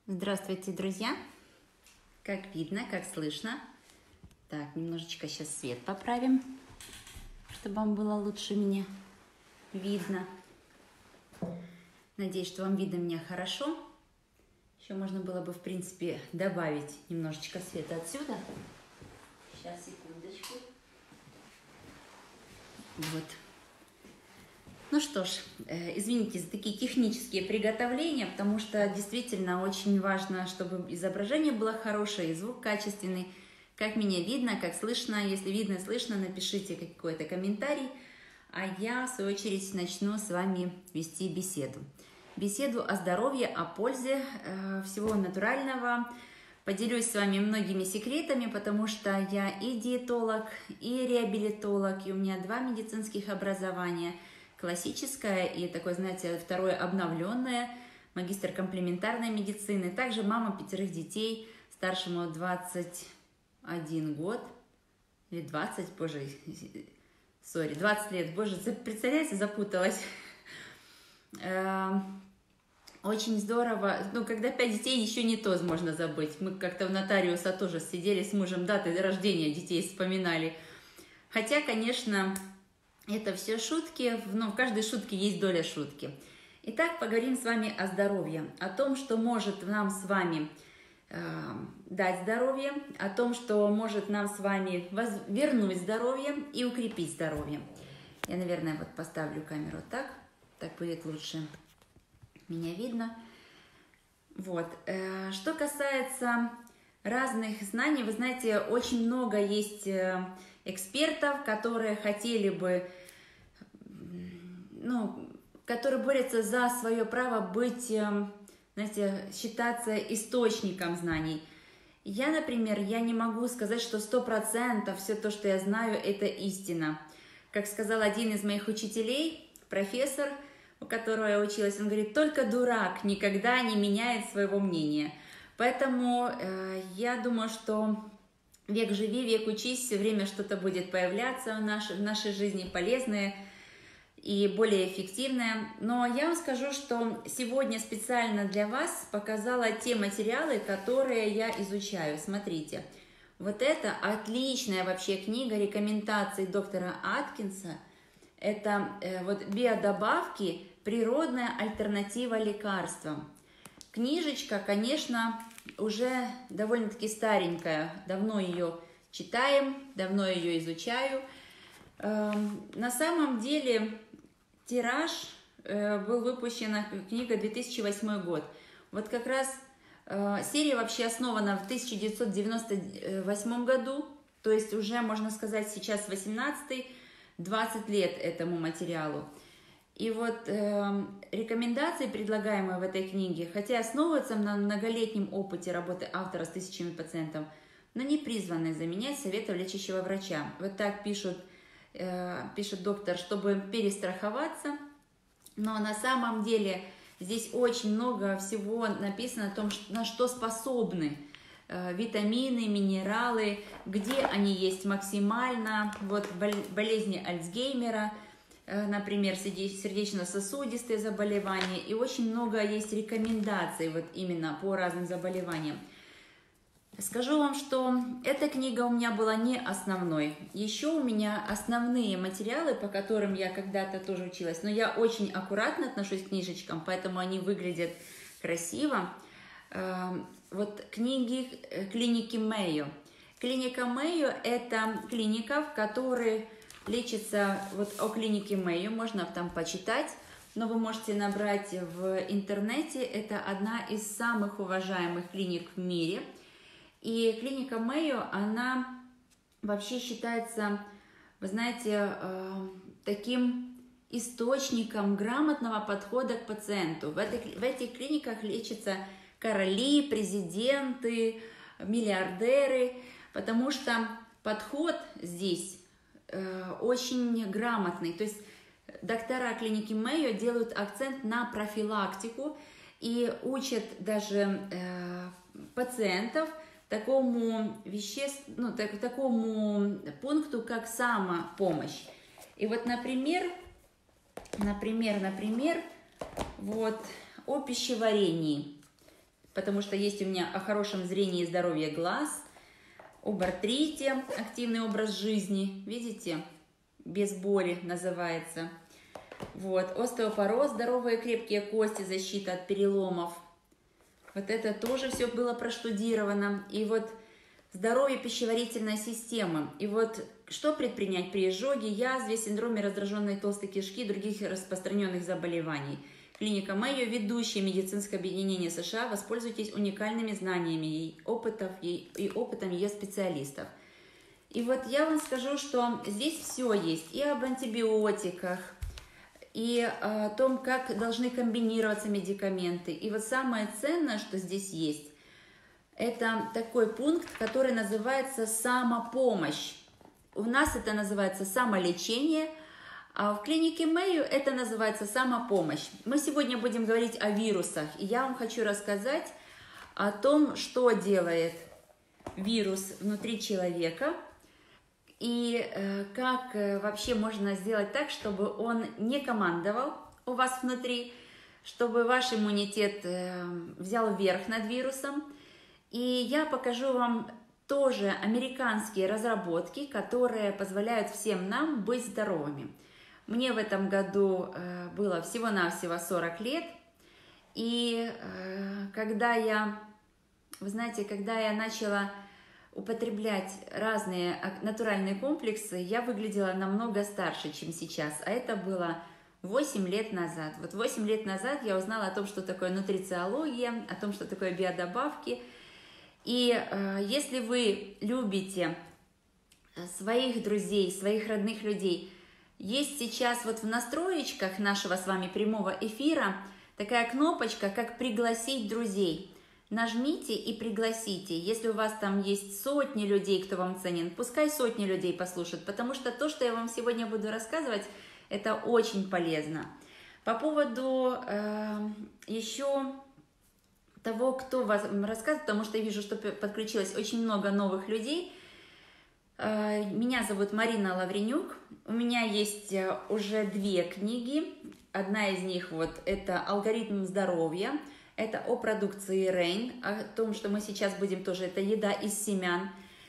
Здравствуйте, друзья! Как видно, как слышно. Так, немножечко сейчас свет поправим, чтобы вам было лучше меня видно. Надеюсь, что вам видно меня хорошо. Еще можно было бы, в принципе, добавить немножечко света отсюда. Сейчас, секундочку. Вот. Ну что ж, извините за такие технические приготовления, потому что действительно очень важно, чтобы изображение было хорошее и звук качественный. Как меня видно, как слышно. Если видно, слышно, напишите какой-то комментарий, а я, в свою очередь, начну с вами вести беседу. Беседу о здоровье, о пользе всего натурального. Поделюсь с вами многими секретами, потому что я и диетолог, и реабилитолог, и у меня 2 медицинских образования – классическое и такое, знаете, второе обновленное, магистр комплементарной медицины. Также мама 5 детей, старшему 21 год, или 20, боже, 20 лет, боже, представляете, запуталась. Очень здорово, ну, когда 5 детей, еще не то можно забыть. Мы как-то у нотариуса тоже сидели с мужем, даты рождения детей вспоминали. Хотя, конечно, это все шутки, но в каждой шутке есть доля шутки. Итак, поговорим с вами о здоровье, о том, что может нам с вами дать здоровье, о том, что может нам с вами вернуть здоровье и укрепить здоровье. Я, наверное, вот поставлю камеру так будет лучше меня видно. Вот. Что касается разных знаний, вы знаете, очень много есть экспертов, которые хотели бы, которые борются за свое право быть, знаете, считаться источником знаний. Я, например, не могу сказать, что 100% все то, что я знаю, это истина. Как сказал один из моих учителей, профессор, у которого я училась, он говорит, только дурак никогда не меняет своего мнения. Поэтому я думаю, что век живи, век учись, все время что-то будет появляться в нашей жизни полезное и более эффективное. Но я вам скажу, что сегодня специально для вас показала те материалы, которые я изучаю. Смотрите, вот это отличная вообще книга рекомендаций доктора Аткинса. Это вот биодобавки, природная альтернатива лекарствам. Книжечка, конечно, уже довольно-таки старенькая, давно ее читаем, давно ее изучаю. На самом деле тираж был выпущена книга 2008 год. Вот как раз серия вообще основана в 1998 году, то есть уже, можно сказать, сейчас 18-й, 20 лет этому материалу. И вот рекомендации, предлагаемые в этой книге, хотя основываются на многолетнем опыте работы автора с тысячами пациентов, но не призваны заменять советов лечащего врача. Вот так пишет доктор, чтобы перестраховаться. Но на самом деле здесь очень много всего написано о том, на что способны витамины, минералы, где они есть максимально. Вот болезни Альцгеймера, например, сердечно-сосудистые заболевания, и очень много есть рекомендаций вот именно по разным заболеваниям. Скажу вам, что эта книга у меня была не основной. Еще у меня основные материалы, по которым я когда-то тоже училась, но я очень аккуратно отношусь к книжечкам, поэтому они выглядят красиво. Вот книги клиники Мэйо. Клиника Мэйо – это клиника, в которой лечится, вот о клинике Мэйо можно там почитать, но вы можете набрать в интернете. Это одна из самых уважаемых клиник в мире. И клиника Мэйо, она вообще считается, вы знаете, таким источником грамотного подхода к пациенту. В этих клиниках лечатся короли, президенты, миллиардеры, потому что подход здесь очень грамотный. То есть доктора клиники Мэйо делают акцент на профилактику и учат даже пациентов такому такому пункту, как самопомощь. И вот, например, вот о пищеварении. потому что есть у меня о хорошем зрении и здоровье глаз, об артрите, активный образ жизни, видите, без боли называется. Вот, остеопороз, здоровые крепкие кости, защита от переломов. Вот это тоже все было проштудировано. И вот здоровье пищеварительной системы. И вот что предпринять при изжоге, язве, синдроме раздраженной толстой кишки и других распространенных заболеваний. Клиника Мэйо, ведущее медицинское объединение США, воспользуйтесь уникальными знаниями и опытом ее специалистов. И вот я вам скажу, что здесь все есть и об антибиотиках, и о том, как должны комбинироваться медикаменты. И вот самое ценное, что здесь есть, это такой пункт, который называется самопомощь. У нас это называется самолечение, а в клинике Мэйо это называется самопомощь. Мы сегодня будем говорить о вирусах, и я вам хочу рассказать о том, что делает вирус внутри человека, и как вообще можно сделать так, чтобы он не командовал у вас внутри, чтобы ваш иммунитет взял верх над вирусом. И я покажу вам тоже американские разработки, которые позволяют всем нам быть здоровыми. Мне в этом году было всего-навсего 40 лет, и когда я начала употреблять разные натуральные комплексы, я выглядела намного старше, чем сейчас, а это было 8 лет назад. Вот 8 лет назад я узнала о том, что такое нутрициология, о том, что такое биодобавки. И если вы любите своих друзей, своих родных людей, есть сейчас вот в настроечках нашего с вами прямого эфира такая кнопочка, как «Пригласить друзей». Нажмите и пригласите. Если у вас там есть сотни людей, кто вам ценен, пускай сотни людей послушают, потому что то, что я вам сегодня буду рассказывать, это очень полезно. По поводу еще того, кто вас рассказывает, потому что я вижу, что подключилось очень много новых людей. Меня зовут Марина Лавренюк. У меня есть уже 2 книги. Одна из них вот это «Алгоритм здоровья». Это о продукции Rain, о том, что мы сейчас будем тоже, это еда из семян.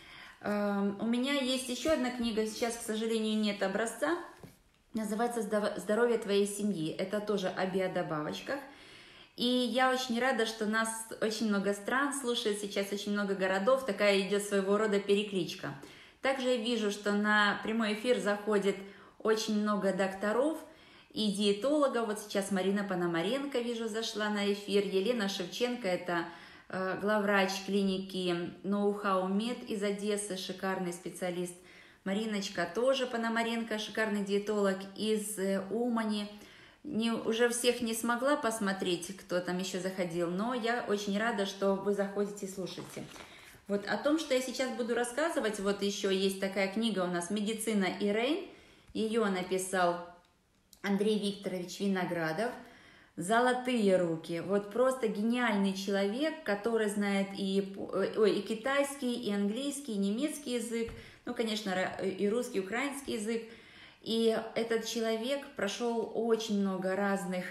У меня есть еще одна книга, сейчас, к сожалению, нет образца, называется «Здоровье твоей семьи». Это тоже о биодобавочках. И я очень рада, что нас очень много стран слушает, сейчас очень много городов, такая идет своего рода перекличка. Также я вижу, что на прямой эфир заходит очень много докторов и диетологов. Вот сейчас Марина Пономаренко, вижу, зашла на эфир. Елена Шевченко, это главврач клиники Know-How Med из Одессы, шикарный специалист. Мариночка тоже Пономаренко, шикарный диетолог из Умани. Уже всех не смогла посмотреть, кто там еще заходил, но я очень рада, что вы заходите и слушаете. Вот о том, что я сейчас буду рассказывать, вот еще есть такая книга у нас «Медицина и Рейн». Ее написал Андрей Викторович Виноградов. Золотые руки. Вот просто гениальный человек, который знает и китайский, и английский, и немецкий язык, ну, конечно, и русский, и украинский язык. И этот человек прошел очень много разных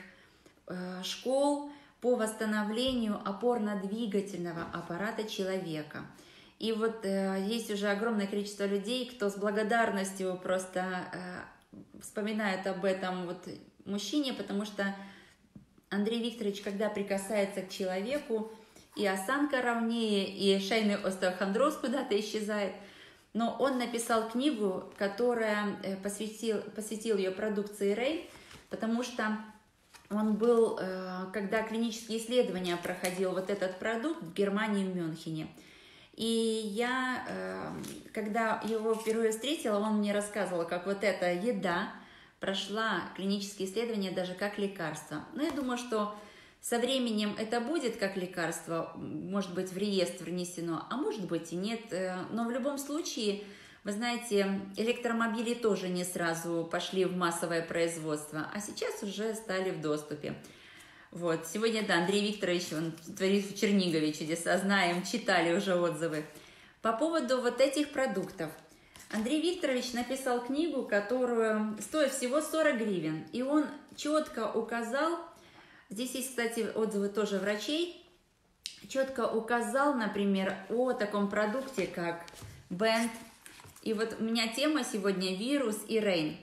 школ по восстановлению опорно-двигательного аппарата человека. И вот есть уже огромное количество людей, кто с благодарностью просто вспоминает об этом вот мужчине, потому что Андрей Викторович, когда прикасается к человеку, и осанка ровнее, и шейный остеохондроз куда-то исчезает. Но он написал книгу, которая посвятил ее продукции Рей, потому что он был, когда клинические исследования проходил вот этот продукт в Германии, в Мюнхене. И я, когда его впервые встретила, он мне рассказывал, как вот эта еда прошла клинические исследования даже как лекарство. Но я думаю, что со временем это будет как лекарство, может быть, в реестр внесено, а может быть и нет. Но в любом случае, вы знаете, электромобили тоже не сразу пошли в массовое производство, а сейчас уже стали в доступе. Вот. Сегодня, да, Андрей Викторович, он творит в Чернигове чудеса, знаем, читали уже отзывы. По поводу вот этих продуктов. Андрей Викторович написал книгу, которую стоит всего 40 гривен, и он четко указал. Здесь есть, кстати, отзывы тоже врачей. четко указал, например, о таком продукте, как Band. И вот у меня тема сегодня вирус и Rain.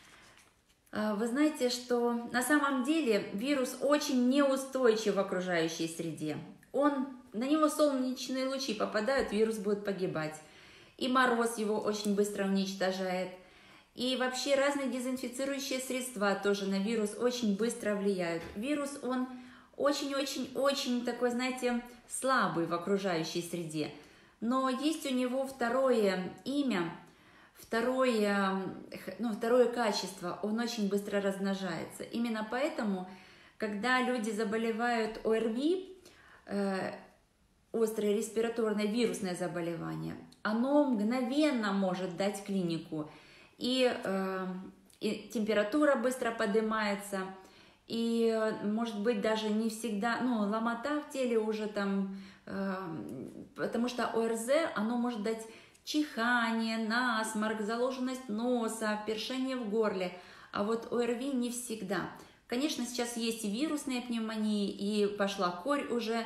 Вы знаете, что на самом деле вирус очень неустойчив в окружающей среде. На него солнечные лучи попадают, вирус будет погибать. И мороз его очень быстро уничтожает. И вообще разные дезинфицирующие средства тоже на вирус очень быстро влияют. Вирус, он очень-очень-очень такой, знаете, слабый в окружающей среде. Но есть у него второе имя, второе качество, он очень быстро размножается. Именно поэтому, когда люди заболевают ОРВИ, острое респираторное вирусное заболевание, оно мгновенно может дать клинику. И температура быстро поднимается, и, может быть, даже не всегда, ломота в теле уже там, потому что ОРЗ, оно может дать чихание, насморк, заложенность носа, першение в горле, а вот ОРВИ не всегда. Конечно, сейчас есть и вирусные пневмонии, и пошла корь уже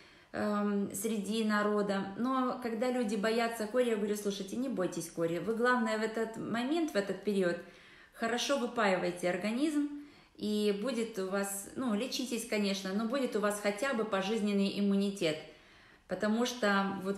среди народа, но когда люди боятся кори, я говорю, слушайте, не бойтесь кори, вы главное в этот момент, в этот период хорошо выпаивайте организм, и будет у вас, лечитесь, конечно, но будет у вас хотя бы пожизненный иммунитет, потому что вот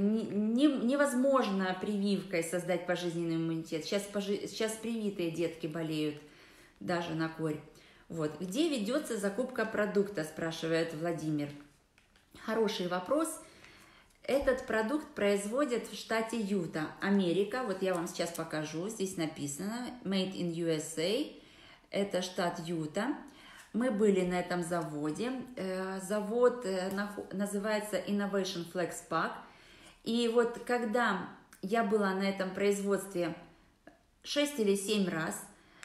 невозможно прививкой создать пожизненный иммунитет. Сейчас привитые детки болеют даже на корь. Вот. Где ведется закупка продукта, спрашивает Владимир. Хороший вопрос. Этот продукт производят в штате Юта, Америка. Вот я вам сейчас покажу. Здесь написано Made in USA. Это штат Юта. Мы были на этом заводе. Завод называется Innovation Flex Pack. И вот когда я была на этом производстве 6 или 7 раз,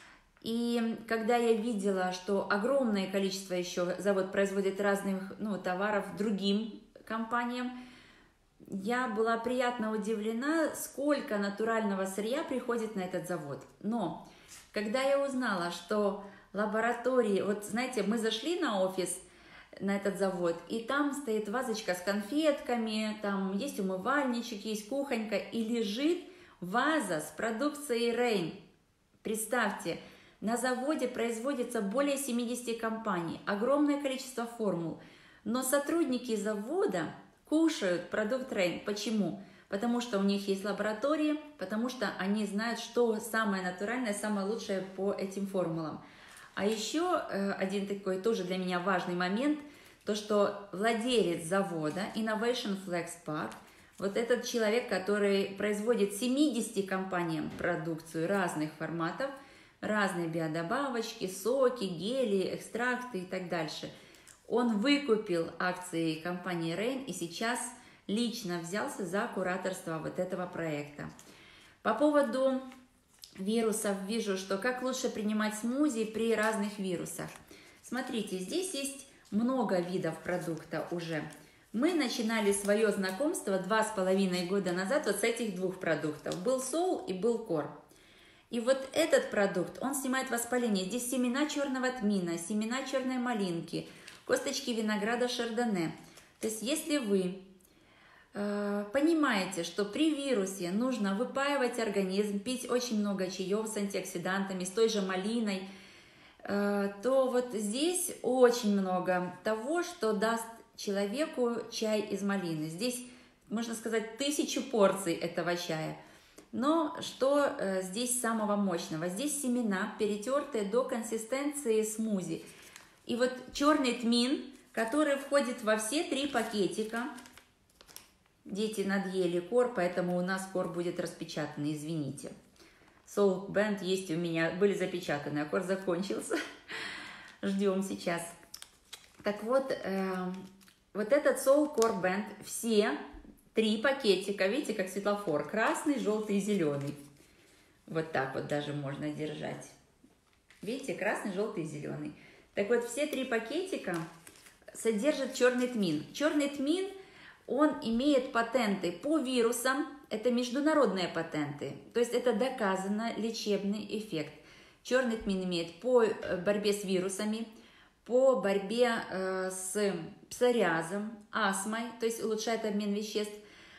и когда я видела, что огромное количество еще завод производит разных товаров другим компаниям, я была приятно удивлена, сколько натурального сырья приходит на этот завод. Но когда я узнала, что лаборатории, вот знаете, мы зашли на офис, на этот завод, и там стоит вазочка с конфетками, там есть умывальничек, есть кухонька, и лежит ваза с продукцией Rain. Представьте, на заводе производится более 70 компаний, огромное количество формул, но сотрудники завода кушают продукт Rain. Почему? Потому что у них есть лаборатории, потому что они знают, что самое натуральное, самое лучшее по этим формулам. А еще один такой тоже для меня важный момент, то что владелец завода Innovation Flex Pack, вот этот человек, который производит 70 компаниям продукцию разных форматов, разные биодобавочки, соки, гели, экстракты и так дальше. Он выкупил акции компании Rain и сейчас лично взялся за кураторство вот этого проекта. По поводу вирусов вижу, что как лучше принимать смузи при разных вирусах. Смотрите, здесь есть много видов продукта уже. Мы начинали свое знакомство 2,5 года назад вот с этих двух продуктов. Был сол и был кор. И вот этот продукт, он снимает воспаление. Здесь семена черного тмина, семена черной малинки, косточки винограда шардоне. То есть если вы понимаете, что при вирусе нужно выпаивать организм, пить очень много чаев с антиоксидантами, с той же малиной, то вот здесь очень много того, что даст человеку чай из малины. Здесь, можно сказать, 1000 порций этого чая. Но что здесь самого мощного? Здесь семена, перетертые до консистенции смузи. И вот черный тмин, который входит во все 3 пакетика. Дети надъели кор, поэтому у нас кор будет распечатанный, извините. Soul Band есть у меня, были запечатаны, а кор закончился. Ждем сейчас. Так вот, вот этот Soul Core Band, все 3 пакетика, видите, как светофор, красный, желтый и зеленый. Вот так вот даже можно держать. Видите, красный, желтый и зеленый. Так вот, все 3 пакетика содержат черный тмин. Черный тмин, он имеет патенты по вирусам, это международные патенты, то есть это доказано лечебный эффект. Черный тмин имеет по борьбе с вирусами, по борьбе с псориазом, астмой, то есть улучшает обмен веществ,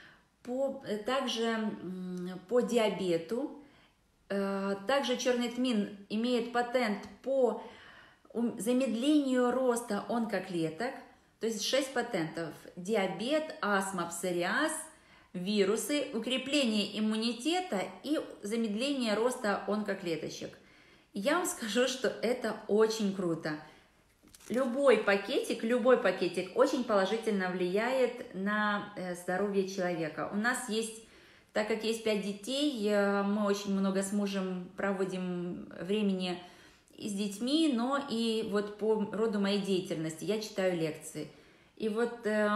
также по диабету. Также черный тмин имеет патент по замедлению роста онкоклеток, то есть 6 патентов: диабет, астма, псориаз, вирусы, укрепление иммунитета и замедление роста онкоклеточек. Я вам скажу, что это очень круто. Любой пакетик очень положительно влияет на здоровье человека. У нас есть, так как есть 5 детей, мы очень много с мужем проводим времени и с детьми, но и вот по роду моей деятельности я читаю лекции. И вот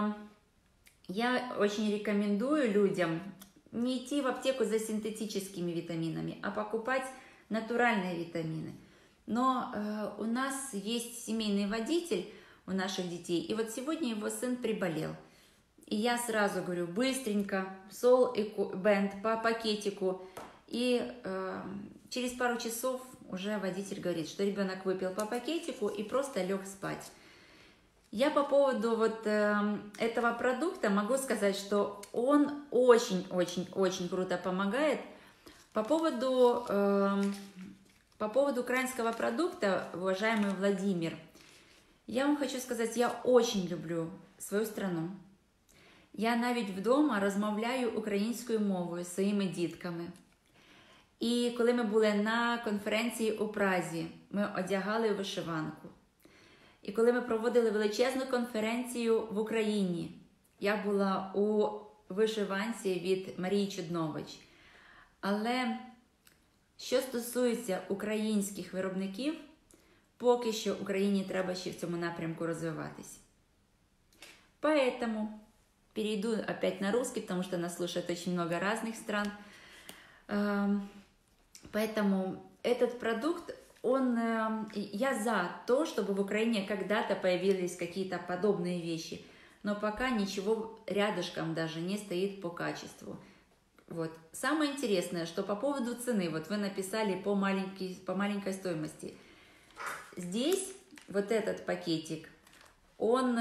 я очень рекомендую людям не идти в аптеку за синтетическими витаминами, а покупать натуральные витамины. Но у нас есть семейный водитель у наших детей, и вот сегодня его сын приболел. И я сразу говорю: быстренько, Сол и Бенд по пакетику. И через пару часов уже водитель говорит, что ребенок выпил по пакетику и просто лег спать. Я по поводу вот этого продукта могу сказать, что он очень-очень-очень круто помогает. По поводу украинского продукта, уважаемый Владимир, я вам хочу сказать, я очень люблю свою страну. Я навіть вдома розмовляю українською мовою зі своїми дітками. І коли ми були на конференції у Празі, ми одягали вишиванку. І коли ми проводили величезну конференцію в Україні, я була у вишиванці від Марії Чуднович. Але що стосується українських виробників, поки що Україні треба ще в цьому напрямку розвиватись. Поэтому перейду опять на русский, потому что нас слушает очень много разных стран. Поэтому этот продукт, я за то, чтобы в Украине когда-то появились какие-то подобные вещи, но пока ничего рядышком даже не стоит по качеству. Вот. Самое интересное, что по поводу цены, вот вы написали по маленькой стоимости. Здесь вот этот пакетик, он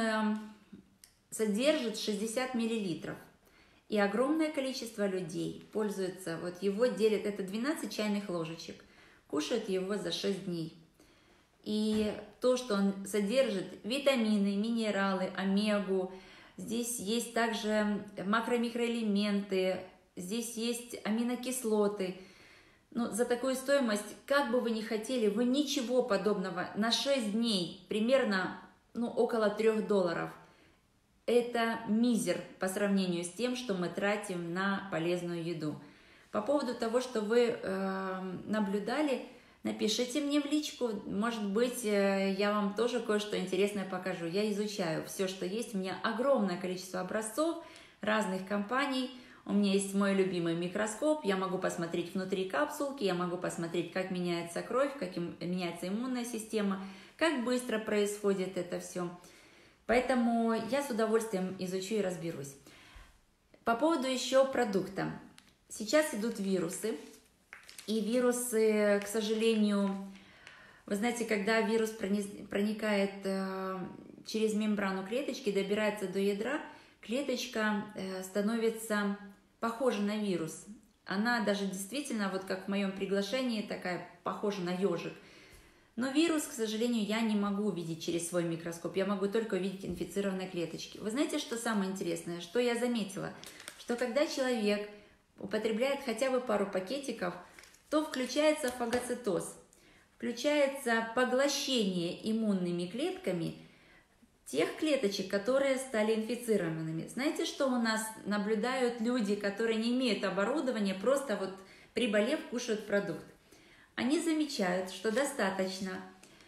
содержит 60 миллилитров. И огромное количество людей пользуются, вот его делят, это 12 чайных ложечек, кушают его за 6 дней. И то, что он содержит витамины, минералы, омегу, здесь есть также макро-микроэлементы, здесь есть аминокислоты. Но за такую стоимость, как бы вы ни хотели, вы ничего подобного на 6 дней, примерно около $3. Это мизер по сравнению с тем, что мы тратим на полезную еду. По поводу того, что вы наблюдали, напишите мне в личку, может быть, я вам тоже кое-что интересное покажу. Я изучаю все, что есть, у меня огромное количество образцов разных компаний, у меня есть мой любимый микроскоп, я могу посмотреть внутри капсулки, я могу посмотреть, как меняется кровь, как меняется иммунная система, как быстро происходит это все. Поэтому я с удовольствием изучу и разберусь. По поводу еще продукта. Сейчас идут вирусы. И вирусы, к сожалению, вы знаете, когда вирус проникает через мембрану клеточки, добирается до ядра, клеточка становится похожа на вирус. Она даже действительно, вот как в моем приглашении, такая похожа на ежик. Но вирус, к сожалению, я не могу увидеть через свой микроскоп, я могу только увидеть инфицированные клеточки. Вы знаете, что самое интересное? Что я заметила? Что когда человек употребляет хотя бы пару пакетиков, то включается фагоцитоз, включается поглощение иммунными клетками тех клеточек, которые стали инфицированными. Знаете, что у нас наблюдают люди, которые не имеют оборудования, просто вот приболев кушают продукт? Они замечают, что достаточно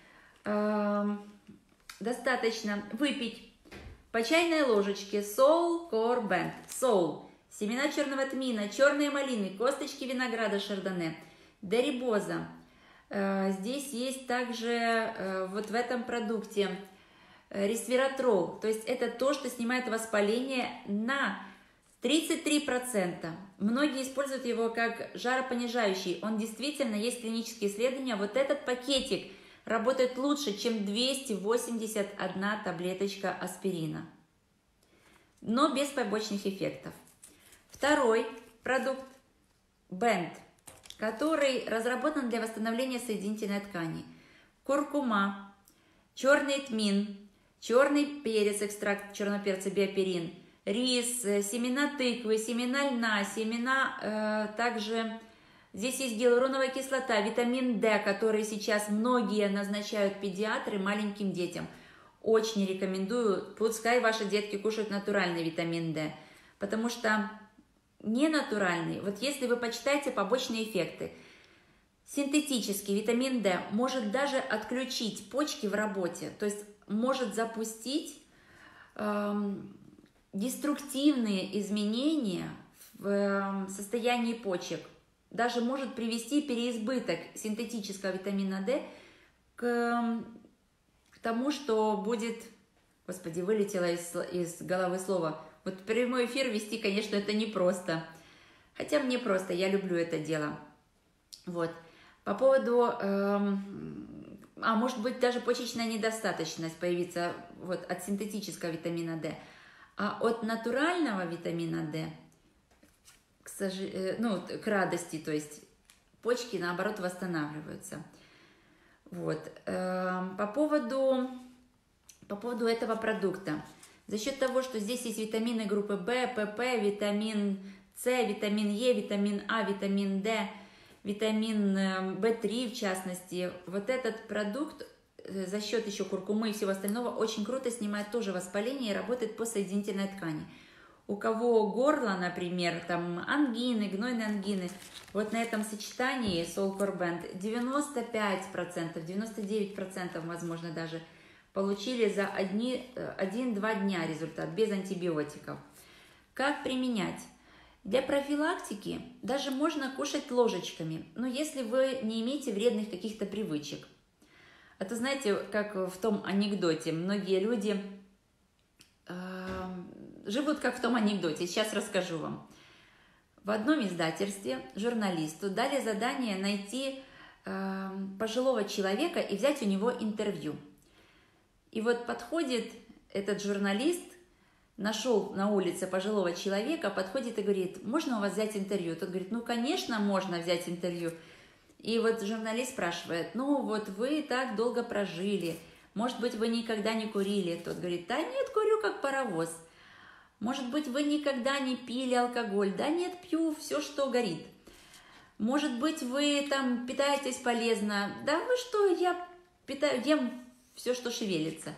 выпить по чайной ложечке Сол Core Band. Сол, семена черного тмина, черные малины, косточки винограда шардоне, дерибоза. Здесь есть также вот в этом продукте ресвератрол, то есть это то, что снимает воспаление на 33%. Многие используют его как жаропонижающий. Он действительно, есть клинические исследования. Вот этот пакетик работает лучше, чем 281 таблеточка аспирина, но без побочных эффектов. Второй продукт Band, который разработан для восстановления соединительной ткани. Куркума, черный тмин, черный перец, экстракт черного перца биоперин, рис, семена тыквы, семена льна, семена также здесь есть гиалуроновая кислота, витамин D, который сейчас многие назначают педиатры маленьким детям. Очень рекомендую, пускай ваши детки кушают натуральный витамин D, потому что ненатуральный, вот если вы почитаете побочные эффекты, синтетический витамин D может даже отключить почки в работе, то есть может запустить деструктивные изменения в состоянии почек, даже может привести переизбыток синтетического витамина D к тому, что будет, господи, вылетело из головы слово, вот прямой эфир вести, конечно, это непросто, хотя мне просто, я люблю это дело. Вот, по поводу, может быть, даже почечная недостаточность появится вот от синтетического витамина D, а от натурального витамина D, к радости, то есть почки, наоборот, восстанавливаются. Вот, по поводу этого продукта. За счет того, что здесь есть витамины группы В, ПП, витамин С, витамин Е, витамин А, витамин D, витамин В3 в частности, вот этот продукт за счет еще куркумы и всего остального очень круто снимает тоже воспаление и работает по соединительной ткани. У кого горло, например, там ангины, гнойные ангины, вот на этом сочетании Soulcore Band 95%, 99% возможно даже, получили за 1-2 дня результат, без антибиотиков. Как применять? Для профилактики даже можно кушать ложечками, но если вы не имеете вредных каких-то привычек. Это знаете, как в том анекдоте, многие люди живут как в том анекдоте, сейчас расскажу вам. В одном издательстве журналисту дали задание найти пожилого человека и взять у него интервью. И вот подходит этот журналист, нашел на улице пожилого человека, подходит и говорит: можно у вас взять интервью? Тот говорит: ну, конечно, можно взять интервью. И вот журналист спрашивает: ну, вот вы так долго прожили, может быть, вы никогда не курили? Тот говорит: да нет, курю как паровоз. Может быть, вы никогда не пили алкоголь? Да нет, пью все, что горит. Может быть, вы там питаетесь полезно? Да вы что, я ем все, что шевелится.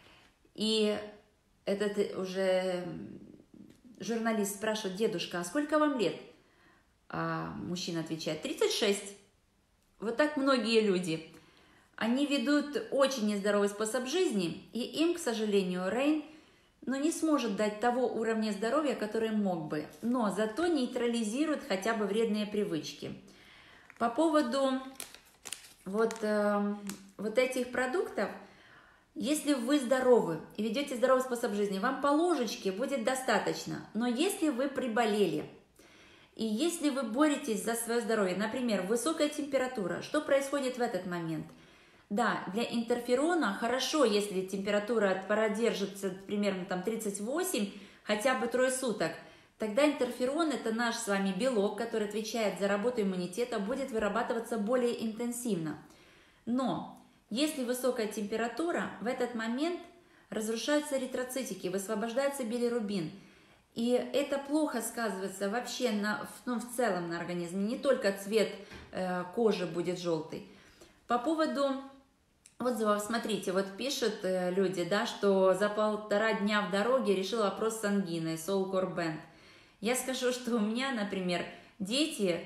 И этот уже журналист спрашивает: дедушка, а сколько вам лет? А мужчина отвечает: 36. Вот так многие люди. Они ведут очень нездоровый способ жизни, и им, к сожалению, Рейн не сможет дать того уровня здоровья, который мог бы, но зато нейтрализирует хотя бы вредные привычки. По поводу вот этих продуктов, если вы здоровы и ведете здоровый способ жизни, вам по ложечке будет достаточно. Но если вы приболели, и если вы боретесь за свое здоровье, например, высокая температура, что происходит в этот момент? Да, для интерферона хорошо, если температура продержится примерно там 38, хотя бы 3 суток. Тогда интерферон, это наш с вами белок, который отвечает за работу иммунитета, будет вырабатываться более интенсивно. Но если высокая температура, в этот момент разрушаются эритроцитики, высвобождается билирубин. И это плохо сказывается вообще в целом на организме, не только цвет кожи будет желтый. По поводу отзывов, смотрите, вот пишут люди, да, что за 1,5 дня в дороге решил вопрос с ангиной, Soulcore Band. Я скажу, что у меня, например, дети,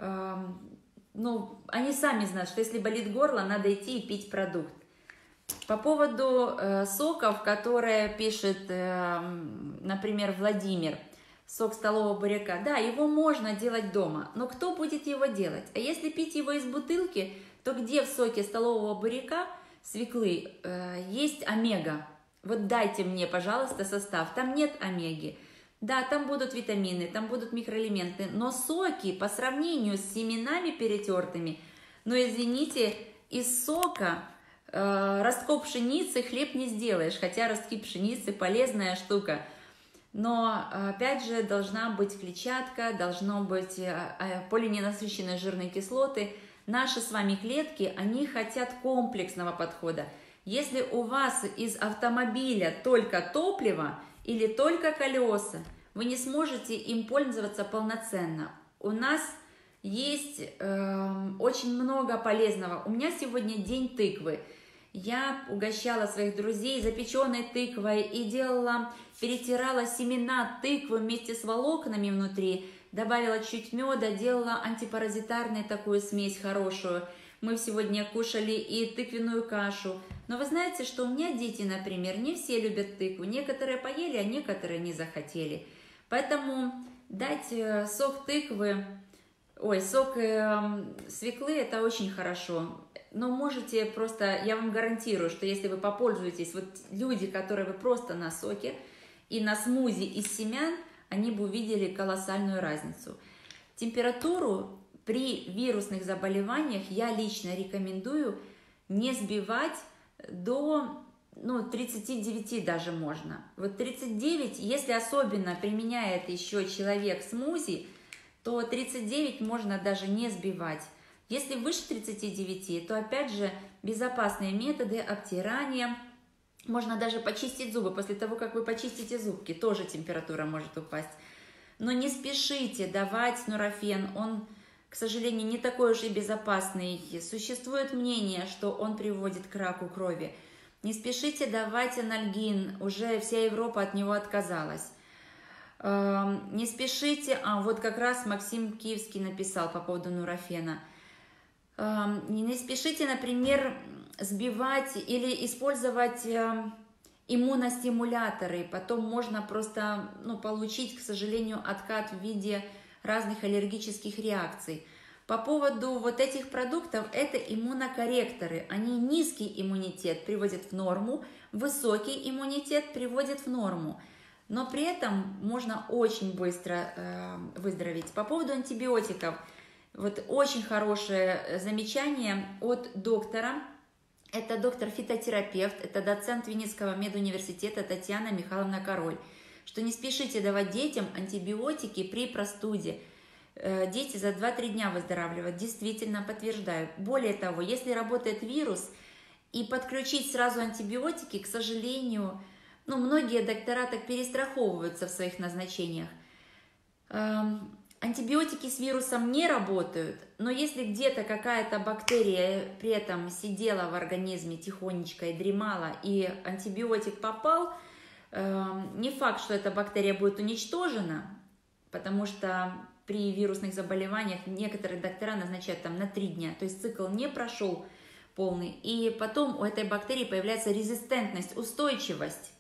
они сами знают, что если болит горло, надо идти и пить продукт. По поводу соков, которые пишет, например, Владимир, сок столового буряка, да, его можно делать дома, но кто будет его делать? А если пить его из бутылки, то где в соке столового буряка, свеклы, есть омега? Вот дайте мне, пожалуйста, состав, там нет омеги. Да, там будут витамины, там будут микроэлементы, но соки по сравнению с семенами перетертыми, извините, из сока ростков пшеницы хлеб не сделаешь, хотя ростки пшеницы полезная штука. Но, опять же, должна быть клетчатка, должно быть полиненасыщенные жирные кислоты. Наши с вами клетки, они хотят комплексного подхода. Если у вас из автомобиля только топливо или только колеса, вы не сможете им пользоваться полноценно. У нас есть очень много полезного. У меня сегодня день тыквы. Я угощала своих друзей запеченной тыквой и перетирала семена тыквы вместе с волокнами внутри, добавила чуть меда, делала антипаразитарную такую смесь хорошую. Мы сегодня кушали и тыквенную кашу. Но вы знаете, что у меня дети, например, не все любят тыкву. Некоторые поели, а некоторые не захотели. Поэтому дать сок тыквы, сок свеклы – это очень хорошо. Но можете просто, я вам гарантирую, что если вы попользуетесь, вот люди, которые вы просто на соке и на смузи из семян, они бы увидели колоссальную разницу. Температуру при вирусных заболеваниях я лично рекомендую не сбивать до 39 даже можно. Вот 39, если особенно применяет еще человек смузи, то 39 можно даже не сбивать. Если выше 39, то опять же безопасные методы обтирания. Можно даже почистить зубы. После того, как вы почистите зубки, тоже температура может упасть. Но не спешите давать нурофен. Он, к сожалению, не такой уж и безопасный. Существует мнение, что он приводит к раку крови. Не спешите давать анальгин. Уже вся Европа от него отказалась. Не спешите. Вот как раз Максим Киевский написал по поводу нурофена. Не спешите, например, сбивать или использовать иммуностимуляторы. Потом можно просто получить, к сожалению, откат в виде разных аллергических реакций. По поводу вот этих продуктов, это иммунокорректоры. Они низкий иммунитет приводят в норму, высокий иммунитет приводят в норму. Но при этом можно очень быстро выздороветь. По поводу антибиотиков. Вот очень хорошее замечание от доктора. Это доктор-фитотерапевт, это доцент Винницкого медуниверситета Татьяна Михайловна Король. Что не спешите давать детям антибиотики при простуде. Дети за 2-3 дня выздоравливают, действительно подтверждаю. Более того, если работает вирус и подключить сразу антибиотики, к сожалению, многие доктора так перестраховываются в своих назначениях. Антибиотики с вирусом не работают, но если где-то какая-то бактерия при этом сидела в организме тихонечко и дремала, и антибиотик попал, не факт, что эта бактерия будет уничтожена, потому что при вирусных заболеваниях некоторые доктора назначают на 3 дня, то есть цикл не прошел полный, и потом у этой бактерии появляется резистентность, устойчивость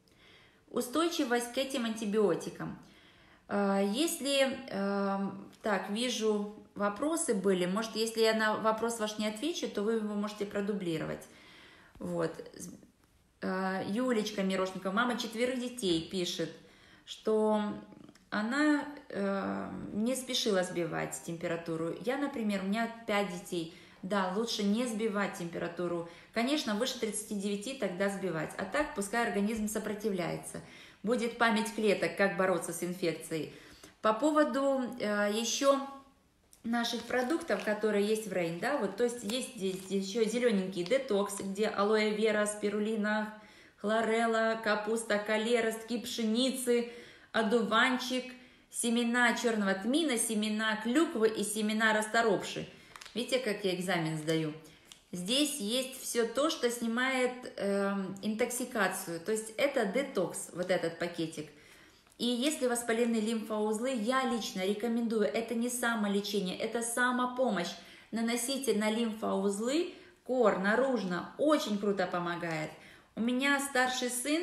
к этим антибиотикам. Если, вижу, вопросы были, может, если я на вопрос ваш не отвечу, то вы его можете продублировать. Вот. Юлечка Мирошникова, мама 4 детей, пишет, что она не спешила сбивать температуру. Я, например, у меня 5 детей. Да, лучше не сбивать температуру. Конечно, выше 39 тогда сбивать. А так пускай организм сопротивляется. Будет память клеток, как бороться с инфекцией. По поводу еще наших продуктов, которые есть в Rain, то есть есть здесь еще зелененький детокс, где алоэ вера, спирулина, хлорелла, капуста, кале, ростки пшеницы, одуванчик, семена черного тмина, семена клюквы и семена расторопши. Видите, как я экзамен сдаю? Здесь есть все то, что снимает интоксикацию, то есть это детокс, вот этот пакетик. И если воспаленные лимфоузлы, я лично рекомендую, это не самолечение, это самопомощь. Наносите на лимфоузлы кор наружно, очень круто помогает. У меня старший сын,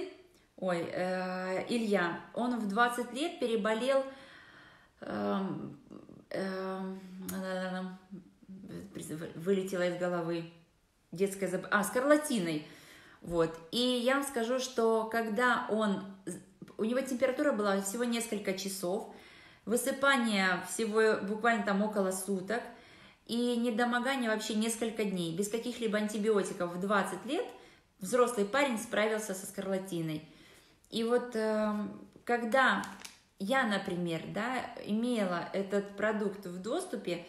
Илья, он в 20 лет переболел вылетела из головы, скарлатиной. Вот. И я вам скажу, что когда у него температура была всего несколько часов, высыпание всего буквально около суток, и недомогание вообще несколько дней. Без каких-либо антибиотиков в 20 лет взрослый парень справился со скарлатиной. И вот когда я, например, да, имела этот продукт в доступе,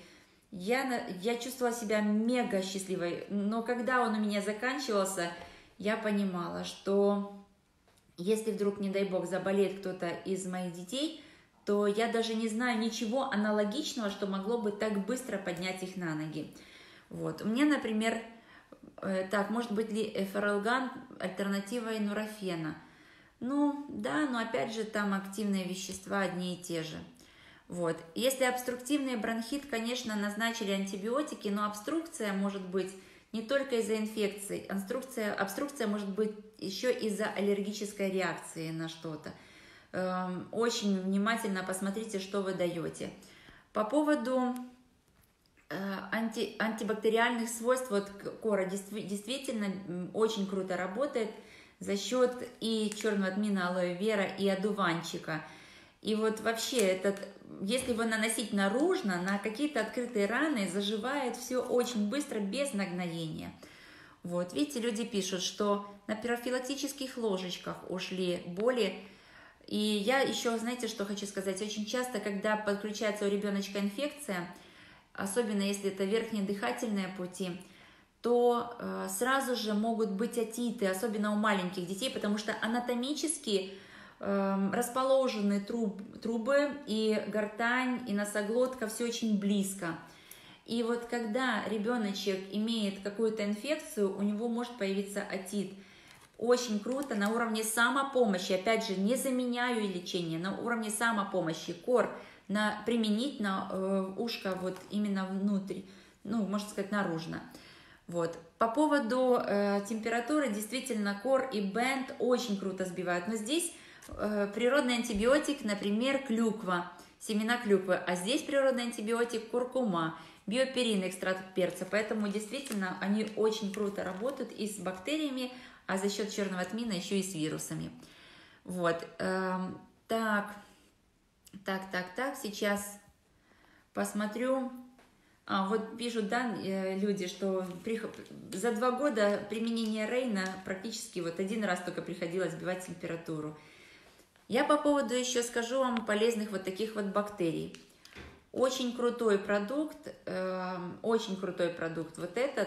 я чувствовала себя мега счастливой. Но когда он у меня заканчивался, я понимала, что если вдруг, не дай бог, заболеет кто-то из моих детей, то я даже не знаю ничего аналогичного, что могло бы так быстро поднять их на ноги. Вот. У меня, например, так, может быть ли эфиралган альтернативой нурофена? Ну, да, но опять же там активные вещества одни и те же. Вот. Если обструктивный бронхит, конечно, назначили антибиотики, но обструкция может быть не только из-за инфекций, обструкция может быть еще из-за аллергической реакции на что-то. Очень внимательно посмотрите, что вы даете. По поводу антибактериальных свойств, вот кора действительно очень круто работает за счет и черного тмина, алоэ вера, и одуванчика. И вот вообще, если его наносить наружно, на какие-то открытые раны, заживает все очень быстро, без нагноения. Вот, видите, люди пишут, что на профилактических ложечках ушли боли. И я еще, знаете, что хочу сказать, очень часто, когда подключается у ребеночка инфекция, особенно если это верхние дыхательные пути, то сразу же могут быть отиты, особенно у маленьких детей, потому что анатомически расположены трубы, и гортань, и носоглотка, все очень близко. И вот когда ребеночек имеет какую-то инфекцию, у него может появиться отит. Очень круто на уровне самопомощи, опять же, не заменяю лечение, на уровне самопомощи кор применить на ушко вот именно внутрь, ну, можно сказать, наружно. Вот. По поводу температуры, действительно, кор и бенд очень круто сбивают, но здесь природный антибиотик, например, клюква, семена клюквы, а здесь природный антибиотик куркума, биоперин, экстракт перца, поэтому действительно они очень круто работают и с бактериями, а за счет черного тмина еще и с вирусами. Вот, так, сейчас посмотрю. Вот пишут, да, люди, что за 2 года применения Рейна практически вот 1 раз только приходилось сбивать температуру. Я по поводу еще скажу вам полезных вот таких вот бактерий. Очень крутой продукт, вот этот.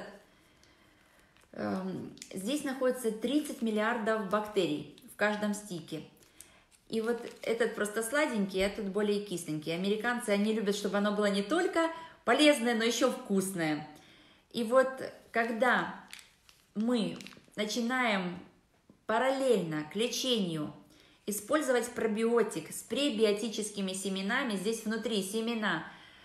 Здесь находится 30 миллиардов бактерий в каждом стике. И вот этот просто сладенький, а этот более кисленький. Американцы, они любят, чтобы оно было не только полезное, но еще вкусное. И вот когда мы начинаем параллельно к лечению использовать пробиотик с пребиотическими семенами, здесь внутри семена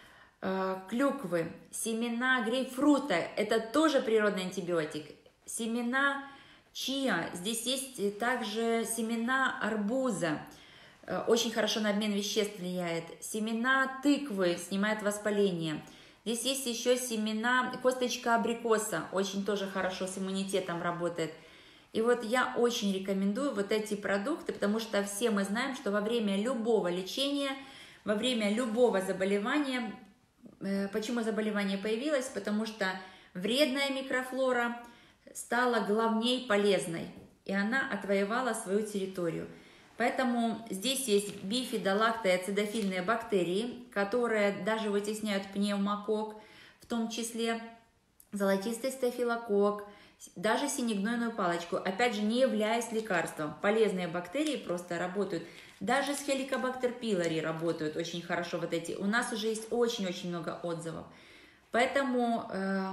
клюквы, семена грейпфрута, это тоже природный антибиотик, семена чиа, здесь есть также семена арбуза, очень хорошо на обмен веществ влияет, семена тыквы, снимает воспаление, здесь есть еще семена, косточка абрикоса, очень тоже хорошо с иммунитетом работает. И вот я очень рекомендую вот эти продукты, потому что все мы знаем, что во время любого лечения, во время любого заболевания, почему заболевание появилось? Потому что вредная микрофлора стала главней полезной, и она отвоевала свою территорию. Поэтому здесь есть бифидолакто- и ацидофильные бактерии, которые даже вытесняют пневмокок, в том числе золотистый стафилококк, даже синегнойную палочку, опять же, не являясь лекарством. Полезные бактерии просто работают. Даже с Helicobacter pylori работают очень хорошо вот эти. У нас уже есть очень-очень много отзывов. Поэтому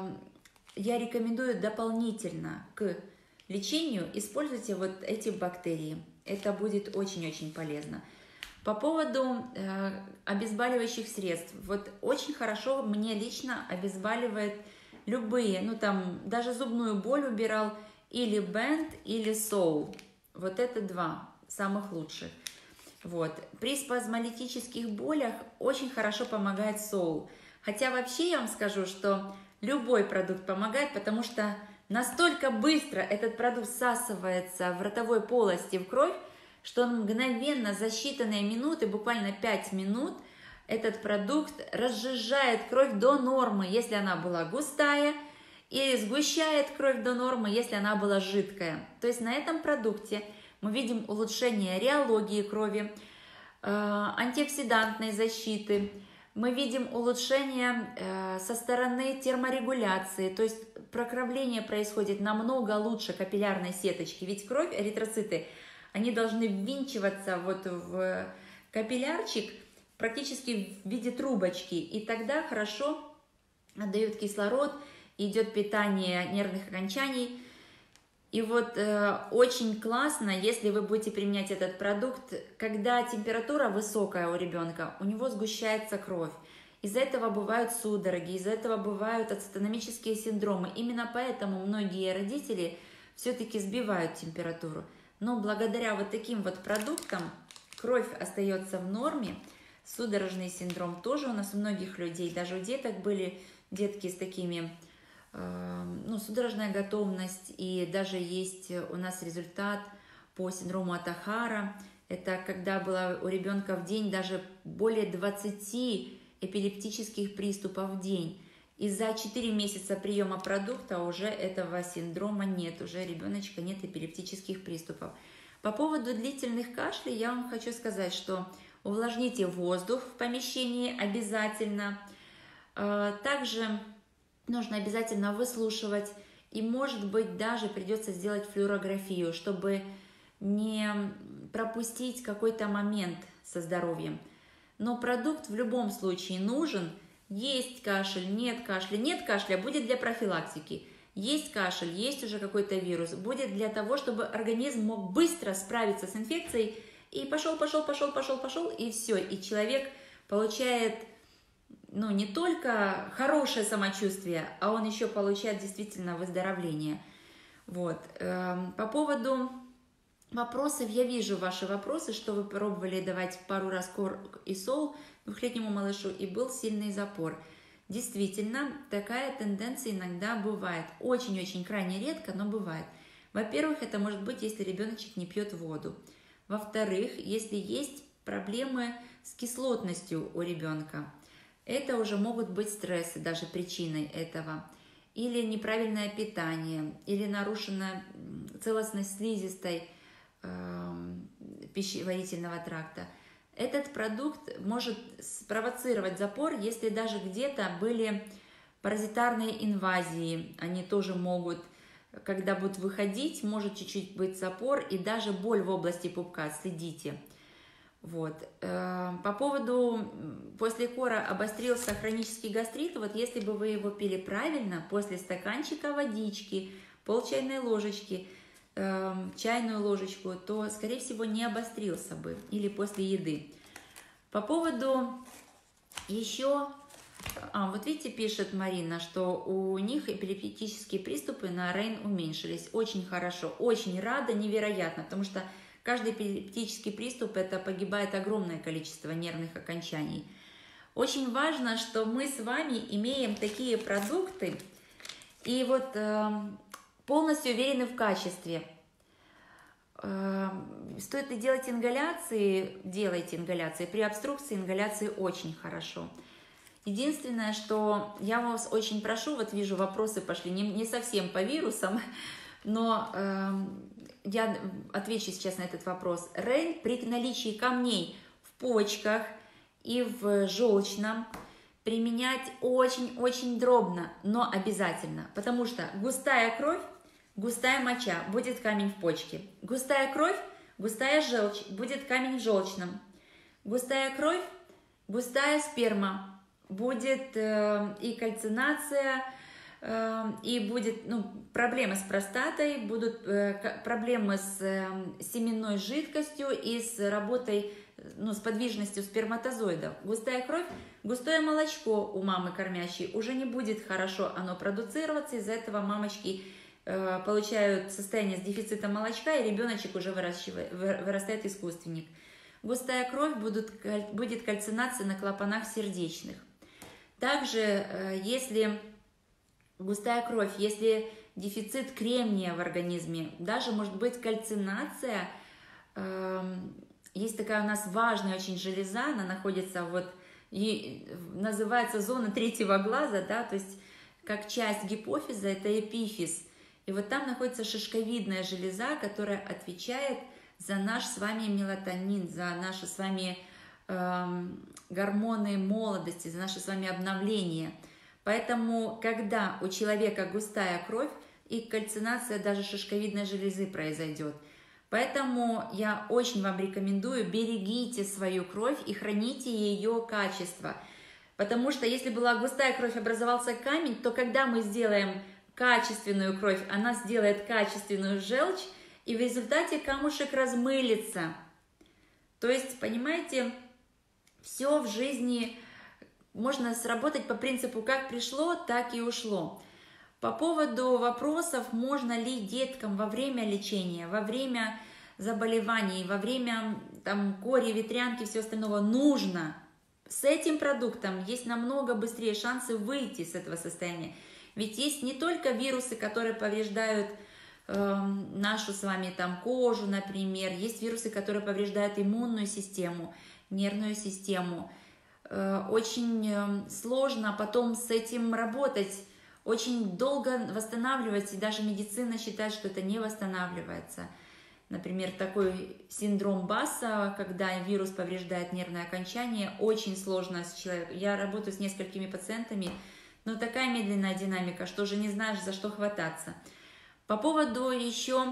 я рекомендую дополнительно к лечению используйте вот эти бактерии. Это будет очень-очень полезно. По поводу обезболивающих средств. Вот очень хорошо мне лично обезболивает любые, ну там даже зубную боль убирал, или бенд, или соул. Вот это 2 самых лучших. Вот. При спазмолитических болях очень хорошо помогает соул. Хотя вообще я вам скажу, что любой продукт помогает, потому что настолько быстро этот продукт всасывается в ротовой полости в кровь, что он мгновенно за считанные минуты, буквально 5 минут, этот продукт разжижает кровь до нормы, если она была густая, и сгущает кровь до нормы, если она была жидкая. То есть на этом продукте мы видим улучшение реологии крови, антиоксидантной защиты, мы видим улучшение со стороны терморегуляции, то есть прокровление происходит намного лучше капиллярной сеточки, ведь кровь, эритроциты, они должны ввинчиваться вот в капиллярчик практически в виде трубочки, и тогда хорошо отдают кислород, идет питание нервных окончаний. И вот очень классно, если вы будете применять этот продукт, когда температура высокая у ребенка, у него сгущается кровь. Из-за этого бывают судороги, из-за этого бывают ацетономические синдромы. Именно поэтому многие родители все-таки сбивают температуру. Но благодаря вот таким вот продуктам кровь остается в норме. Судорожный синдром тоже у нас у многих людей, даже у деток были детки с такими... судорожная готовность, и даже есть у нас результат по синдрому Атахара. Это когда было у ребенка в день даже более 20 эпилептических приступов в день. И за 4 месяца приема продукта уже этого синдрома нет, уже ребеночка нет эпилептических приступов. По поводу длительных кашлей я вам хочу сказать, что увлажните воздух в помещении обязательно. Также нужно обязательно выслушивать, и, может быть, даже придется сделать флюорографию, чтобы не пропустить какой-то момент со здоровьем. Но продукт в любом случае нужен. Есть кашель, нет кашля, будет для профилактики. Есть кашель, есть уже какой-то вирус, будет для того, чтобы организм мог быстро справиться с инфекцией, и пошел, и все, и человек получает... не только хорошее самочувствие, а он еще получает действительно выздоровление. Вот. По поводу вопросов, я вижу ваши вопросы, что вы пробовали давать пару раз корк и сол двухлетнему малышу, и был сильный запор. Действительно, такая тенденция иногда бывает. Очень-очень крайне редко, но бывает. Во-первых, это может быть, если ребеночек не пьет воду. Во-вторых, если есть проблемы с кислотностью у ребенка. Это уже могут быть стрессы, даже причиной этого. Или неправильное питание, или нарушена целостность слизистой пищеварительного тракта. Этот продукт может спровоцировать запор, если даже где-то были паразитарные инвазии. Они тоже могут, когда будут выходить, может чуть-чуть быть запор и даже боль в области пупка. Следите. Вот. По поводу после кора обострился хронический гастрит, вот если бы вы его пили правильно, после стаканчика водички, пол чайной ложечки, чайную ложечку, то, скорее всего, не обострился бы, или после еды. По поводу еще... вот видите, пишет Марина, что у них эпилептические приступы на Рейн уменьшились. Очень хорошо, очень рада, невероятно, потому что каждый эпилептический приступ – это погибает огромное количество нервных окончаний. Очень важно, что мы с вами имеем такие продукты, и вот полностью уверены в качестве. Стоит ли делать ингаляции? Делайте ингаляции. При обструкции ингаляции очень хорошо. Единственное, что я вас очень прошу, вот вижу, вопросы пошли не совсем по вирусам, но я отвечу сейчас на этот вопрос. Рейн при наличии камней в почках и в желчном применять очень-очень дробно, но обязательно, потому что густая кровь, густая моча, будет камень в почке. Густая кровь, густая желчь, будет камень в желчном. Густая кровь, густая сперма, будет и кальцинация, и будет проблемы с простатой, будут проблемы с семенной жидкостью и с работой, с подвижностью сперматозоидов. Густая кровь, густое молочко у мамы кормящей уже не будет хорошо оно продуцироваться, из-за этого мамочки получают состояние с дефицитом молочка, и ребеночек уже вырастает искусственник. Густая кровь, будет кальцинация на клапанах сердечных. Также, если густая кровь, если дефицит кремния в организме, даже может быть кальцинация, есть такая у нас важная очень железа, она находится вот и называется зона третьего глаза, да, то есть как часть гипофиза, это эпифиз. И вот там находится шишковидная железа, которая отвечает за наш с вами мелатонин, за наши с вами гормоны молодости, за наше с вами обновление. Поэтому, когда у человека густая кровь, и кальцинация даже шишковидной железы произойдет. Поэтому я очень вам рекомендую, берегите свою кровь и храните ее качество. Потому что если была густая кровь, образовался камень, то когда мы сделаем качественную кровь, она сделает качественную желчь, и в результате камушек размылится. То есть, понимаете, все в жизни можно сработать по принципу «как пришло, так и ушло». По поводу вопросов, можно ли деткам во время лечения, во время заболеваний, во время кори, ветрянки и всего остального нужно. С этим продуктом есть намного быстрее шансы выйти с этого состояния. Ведь есть не только вирусы, которые повреждают нашу с вами кожу, например, есть вирусы, которые повреждают иммунную систему, нервную систему. Очень сложно потом с этим работать, очень долго восстанавливать, и даже медицина считает, что это не восстанавливается. Например, такой синдром Басса, когда вирус повреждает нервное окончание, очень сложно с человеком. Я работаю с несколькими пациентами, но такая медленная динамика, что уже не знаешь, за что хвататься. По поводу еще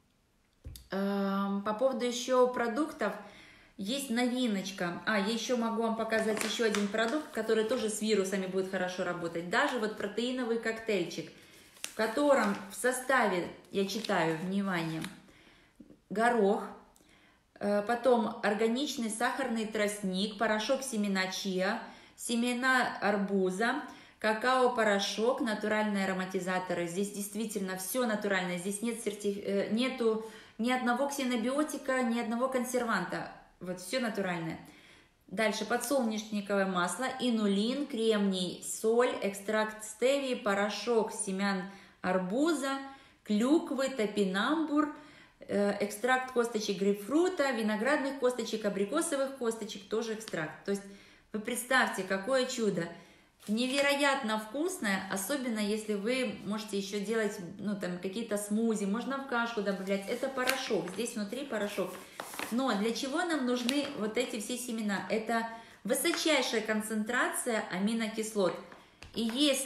продуктов, есть новиночка. Я еще могу вам показать еще один продукт, который тоже с вирусами будет хорошо работать. Даже вот протеиновый коктейльчик, в котором в составе, я читаю, внимание, горох, потом органичный сахарный тростник, порошок семена чиа, семена арбуза, какао-порошок, натуральные ароматизаторы. Здесь действительно все натуральное, здесь нету ни одного ксенобиотика, ни одного консерванта. Вот все натуральное. Дальше подсолнечниковое масло, инулин, кремний, соль, экстракт стевии, порошок семян арбуза, клюквы, топинамбур, экстракт косточек грейпфрута, виноградных косточек, абрикосовых косточек, тоже экстракт. То есть вы представьте, какое чудо. Невероятно вкусное, особенно если вы можете еще делать какие-то смузи, можно в кашку добавлять. Это порошок, здесь внутри порошок. Но для чего нам нужны вот эти все семена? Это высочайшая концентрация аминокислот. И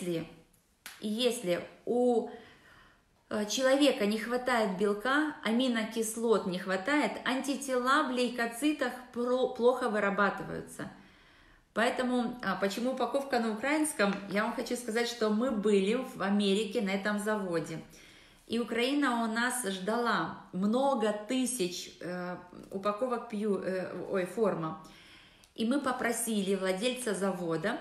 если у человека не хватает белка, аминокислот не хватает, антитела в лейкоцитах плохо вырабатываются. Поэтому, почему упаковка на украинском, я вам хочу сказать, что мы были в Америке на этом заводе. И Украина у нас ждала много тысяч упаковок форма. И мы попросили владельца завода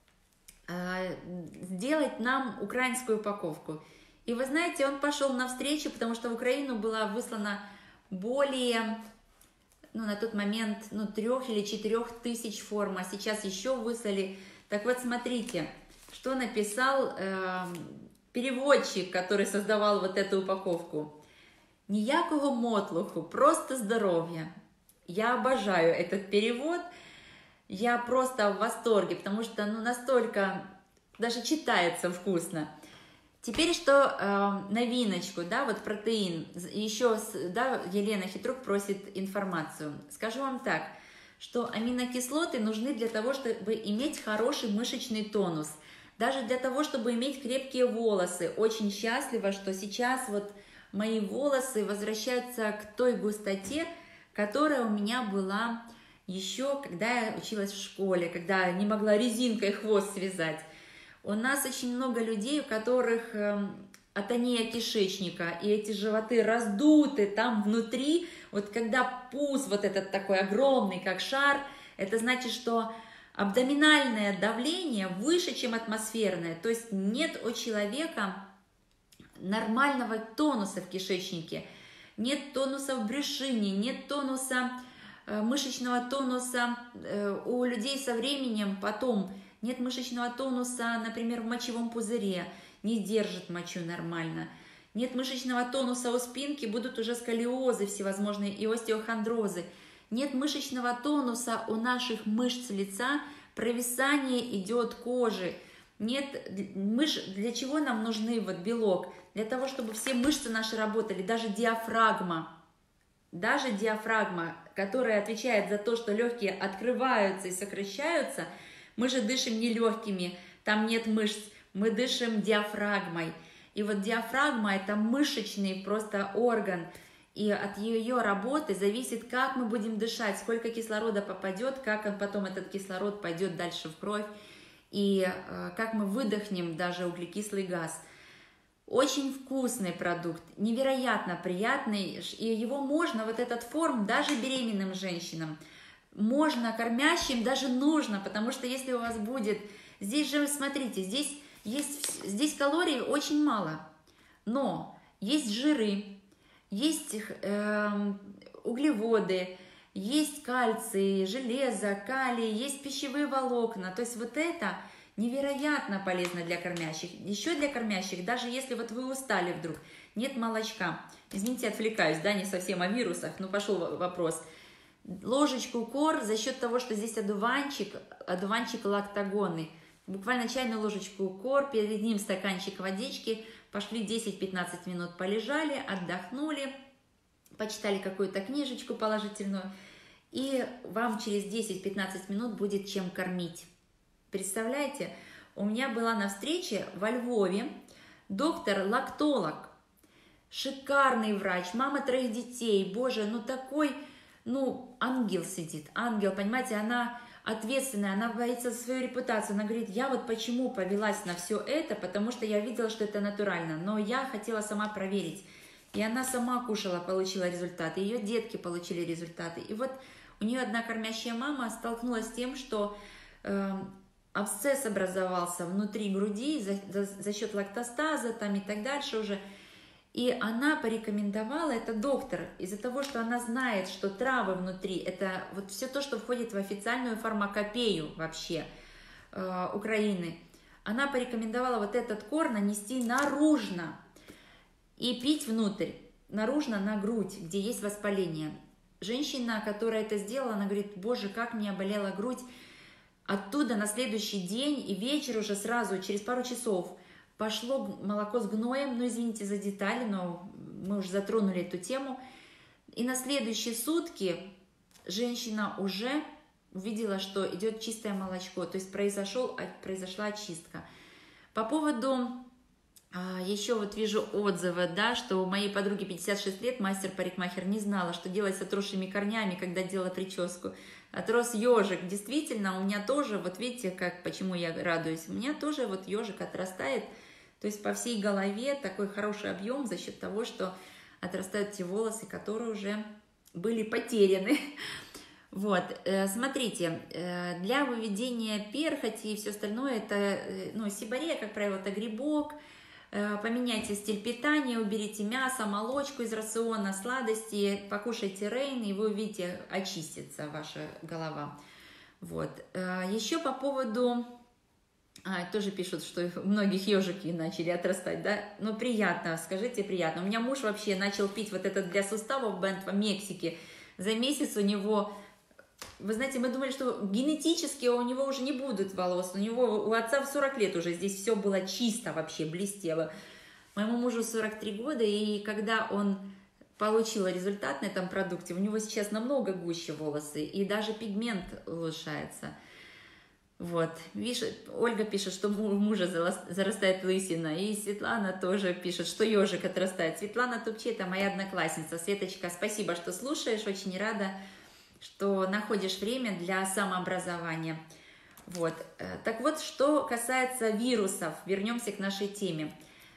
сделать нам украинскую упаковку. И вы знаете, он пошел навстречу, потому что в Украину была выслана более, на тот момент, 3 или 4 тысяч форм, а сейчас еще выслали. Так вот, смотрите, что написал переводчик, который создавал вот эту упаковку. Ніякого мотлуху, просто здоровья. Я обожаю этот перевод, я просто в восторге, потому что настолько, даже читается вкусно. Теперь что новиночку, вот протеин, еще, Елена Хитрук просит информацию. Скажу вам так, что аминокислоты нужны для того, чтобы иметь хороший мышечный тонус, даже для того, чтобы иметь крепкие волосы. Очень счастлива, что сейчас вот мои волосы возвращаются к той густоте, которая у меня была еще, когда я училась в школе, когда не могла резинкой хвост связать. У нас очень много людей, у которых атония кишечника, и эти животы раздуты там внутри. Вот когда пуз вот этот такой огромный, как шар, это значит, что абдоминальное давление выше, чем атмосферное. То есть нет у человека нормального тонуса в кишечнике, нет тонуса в брюшине, нет тонуса, мышечного тонуса. У людей со временем потом нет мышечного тонуса, например, в мочевом пузыре, не держит мочу нормально. Нет мышечного тонуса у спинки, будут уже сколиозы всевозможные и остеохондрозы. Нет мышечного тонуса у наших мышц лица, провисание идет кожи. Нет, для чего нам нужны вот белок? Для того, чтобы все мышцы наши работали, даже диафрагма, которая отвечает за то, что легкие открываются и сокращаются. Мы же дышим не легкими, там нет мышц, мы дышим диафрагмой. И вот диафрагма – это мышечный просто орган, и от ее работы зависит, как мы будем дышать, сколько кислорода попадет, как потом этот кислород пойдет дальше в кровь, и как мы выдохнем даже углекислый газ. Очень вкусный продукт, невероятно приятный, и его можно, вот этот форм, даже беременным женщинам, можно, кормящим даже нужно, потому что если у вас будет, здесь же, смотрите, здесь калорий очень мало, но есть жиры, есть углеводы, есть кальций, железо, калий, есть пищевые волокна, то есть вот это невероятно полезно для кормящих. Еще для кормящих, даже если вот вы устали вдруг, нет молочка, извините, отвлекаюсь, да, не совсем о вирусах, но пошел вопрос. Ложечку кор за счет того, что здесь одуванчик лактагонный, буквально чайную ложечку кор, перед ним стаканчик водички, пошли 10-15 минут полежали, отдохнули, почитали какую-то книжечку положительную, и вам через 10-15 минут будет чем кормить. Представляете, у меня была на встрече во Львове доктор-лактолог, шикарный врач, мама 3 детей, боже, ну такой, ну ангел сидит, ангел, понимаете, она ответственная, она боится за свою репутацию, она говорит, я вот почему повелась на все это, потому что я видела, что это натурально, но я хотела сама проверить, и она сама кушала, получила результаты, ее детки получили результаты, и вот у нее одна кормящая мама столкнулась с тем, что абсцесс образовался внутри груди за счет лактостаза там и так дальше уже. И она порекомендовала, это доктор, из-за того, что она знает, что травы внутри, это вот все то, что входит в официальную фармакопею вообще Украины. Она порекомендовала вот этот кор нанести наружно и пить внутрь, наружно на грудь, где есть воспаление. Женщина, которая это сделала, она говорит, боже, как мне болела грудь. Оттуда на следующий день и вечер уже сразу, через пару часов, пошло молоко с гноем, ну извините за детали, но мы уже затронули эту тему. И на следующие сутки женщина уже увидела, что идет чистое молочко, то есть произошла очистка. По поводу, еще вот вижу отзывы, да, что у моей подруги 56 лет, мастер-парикмахер, не знала, что делать с отросшими корнями, когда делала прическу. Отрос ежик. Действительно, у меня тоже, вот видите, почему я радуюсь, у меня тоже вот ежик отрастает, то есть по всей голове такой хороший объем за счет того, что отрастают те волосы, которые уже были потеряны. Вот, смотрите, для выведения перхоти и все остальное, это, ну, сибарея, как правило, это грибок. Поменяйте стиль питания, уберите мясо, молочку из рациона, сладости, покушайте рейн, и вы увидите, очистится ваша голова. Вот. Еще по поводу... тоже пишут, что у многих ежики начали отрастать, да? Ну, приятно, скажите, приятно. У меня муж вообще начал пить вот этот для суставов бенд в Мексике. За месяц у него... Вы знаете, мы думали, что генетически у него уже не будут волос. У отца в 40 лет уже здесь все было чисто вообще, блестело. Моему мужу 43 года, и когда он получил результат на этом продукте, у него сейчас намного гуще волосы, и даже пигмент улучшается. Вот. Ольга пишет, что у мужа зарастает лысина, и Светлана тоже пишет, что ежик отрастает. Светлана Тупчи, это моя одноклассница. Светочка, спасибо, что слушаешь, очень рада, что находишь время для самообразования. Вот. Так вот, что касается вирусов, вернемся к нашей теме.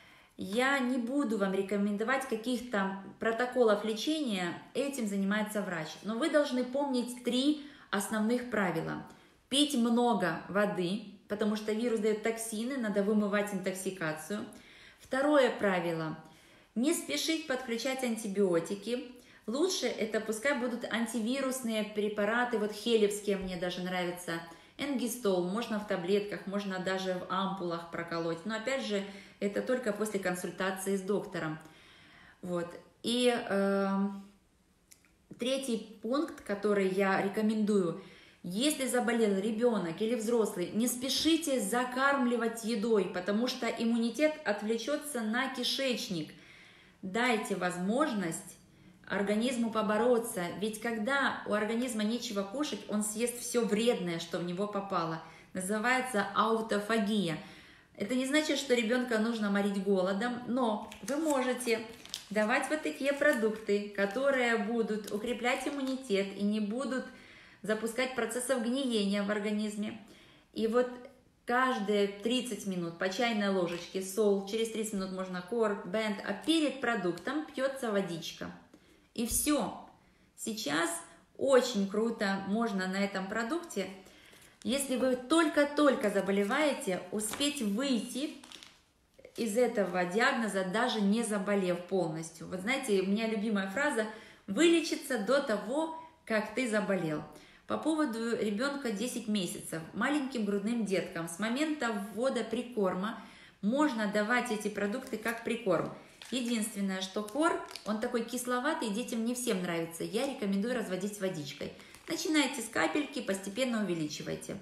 Я не буду вам рекомендовать каких-то протоколов лечения, этим занимается врач. Но вы должны помнить 3 основных правила. Пить много воды, потому что вирус дает токсины, надо вымывать интоксикацию. Второе правило. Не спешить подключать антибиотики. Лучше это пускай будут антивирусные препараты, вот хелевские мне даже нравятся, энгистол, можно в таблетках, можно даже в ампулах проколоть, но опять же это только после консультации с доктором. Вот. И третий пункт, который я рекомендую, Если заболел ребенок или взрослый, не спешите закармливать едой, потому что иммунитет отвлечется на кишечник. Дайте возможность организму побороться, ведь когда у организма нечего кушать, он съест все вредное, что в него попало. Называется аутофагия. Это не значит, что ребенка нужно морить голодом, но вы можете давать вот такие продукты, которые будут укреплять иммунитет и не будут запускать процессов гниения в организме. И вот каждые 30 минут по чайной ложечке сол, через 30 минут можно корк, бенд, а перед продуктом пьется водичка. И все. Сейчас очень круто можно на этом продукте, если вы только-только заболеваете, успеть выйти из этого диагноза, даже не заболев полностью. Вот знаете, у меня любимая фраза «вылечиться до того, как ты заболел». По поводу ребенка 10 месяцев, маленьким грудным деткам с момента ввода прикорма можно давать эти продукты как прикорм. Единственное, что корм, он такой кисловатый, детям не всем нравится. Я рекомендую разводить с водичкой. Начинайте с капельки, постепенно увеличивайте.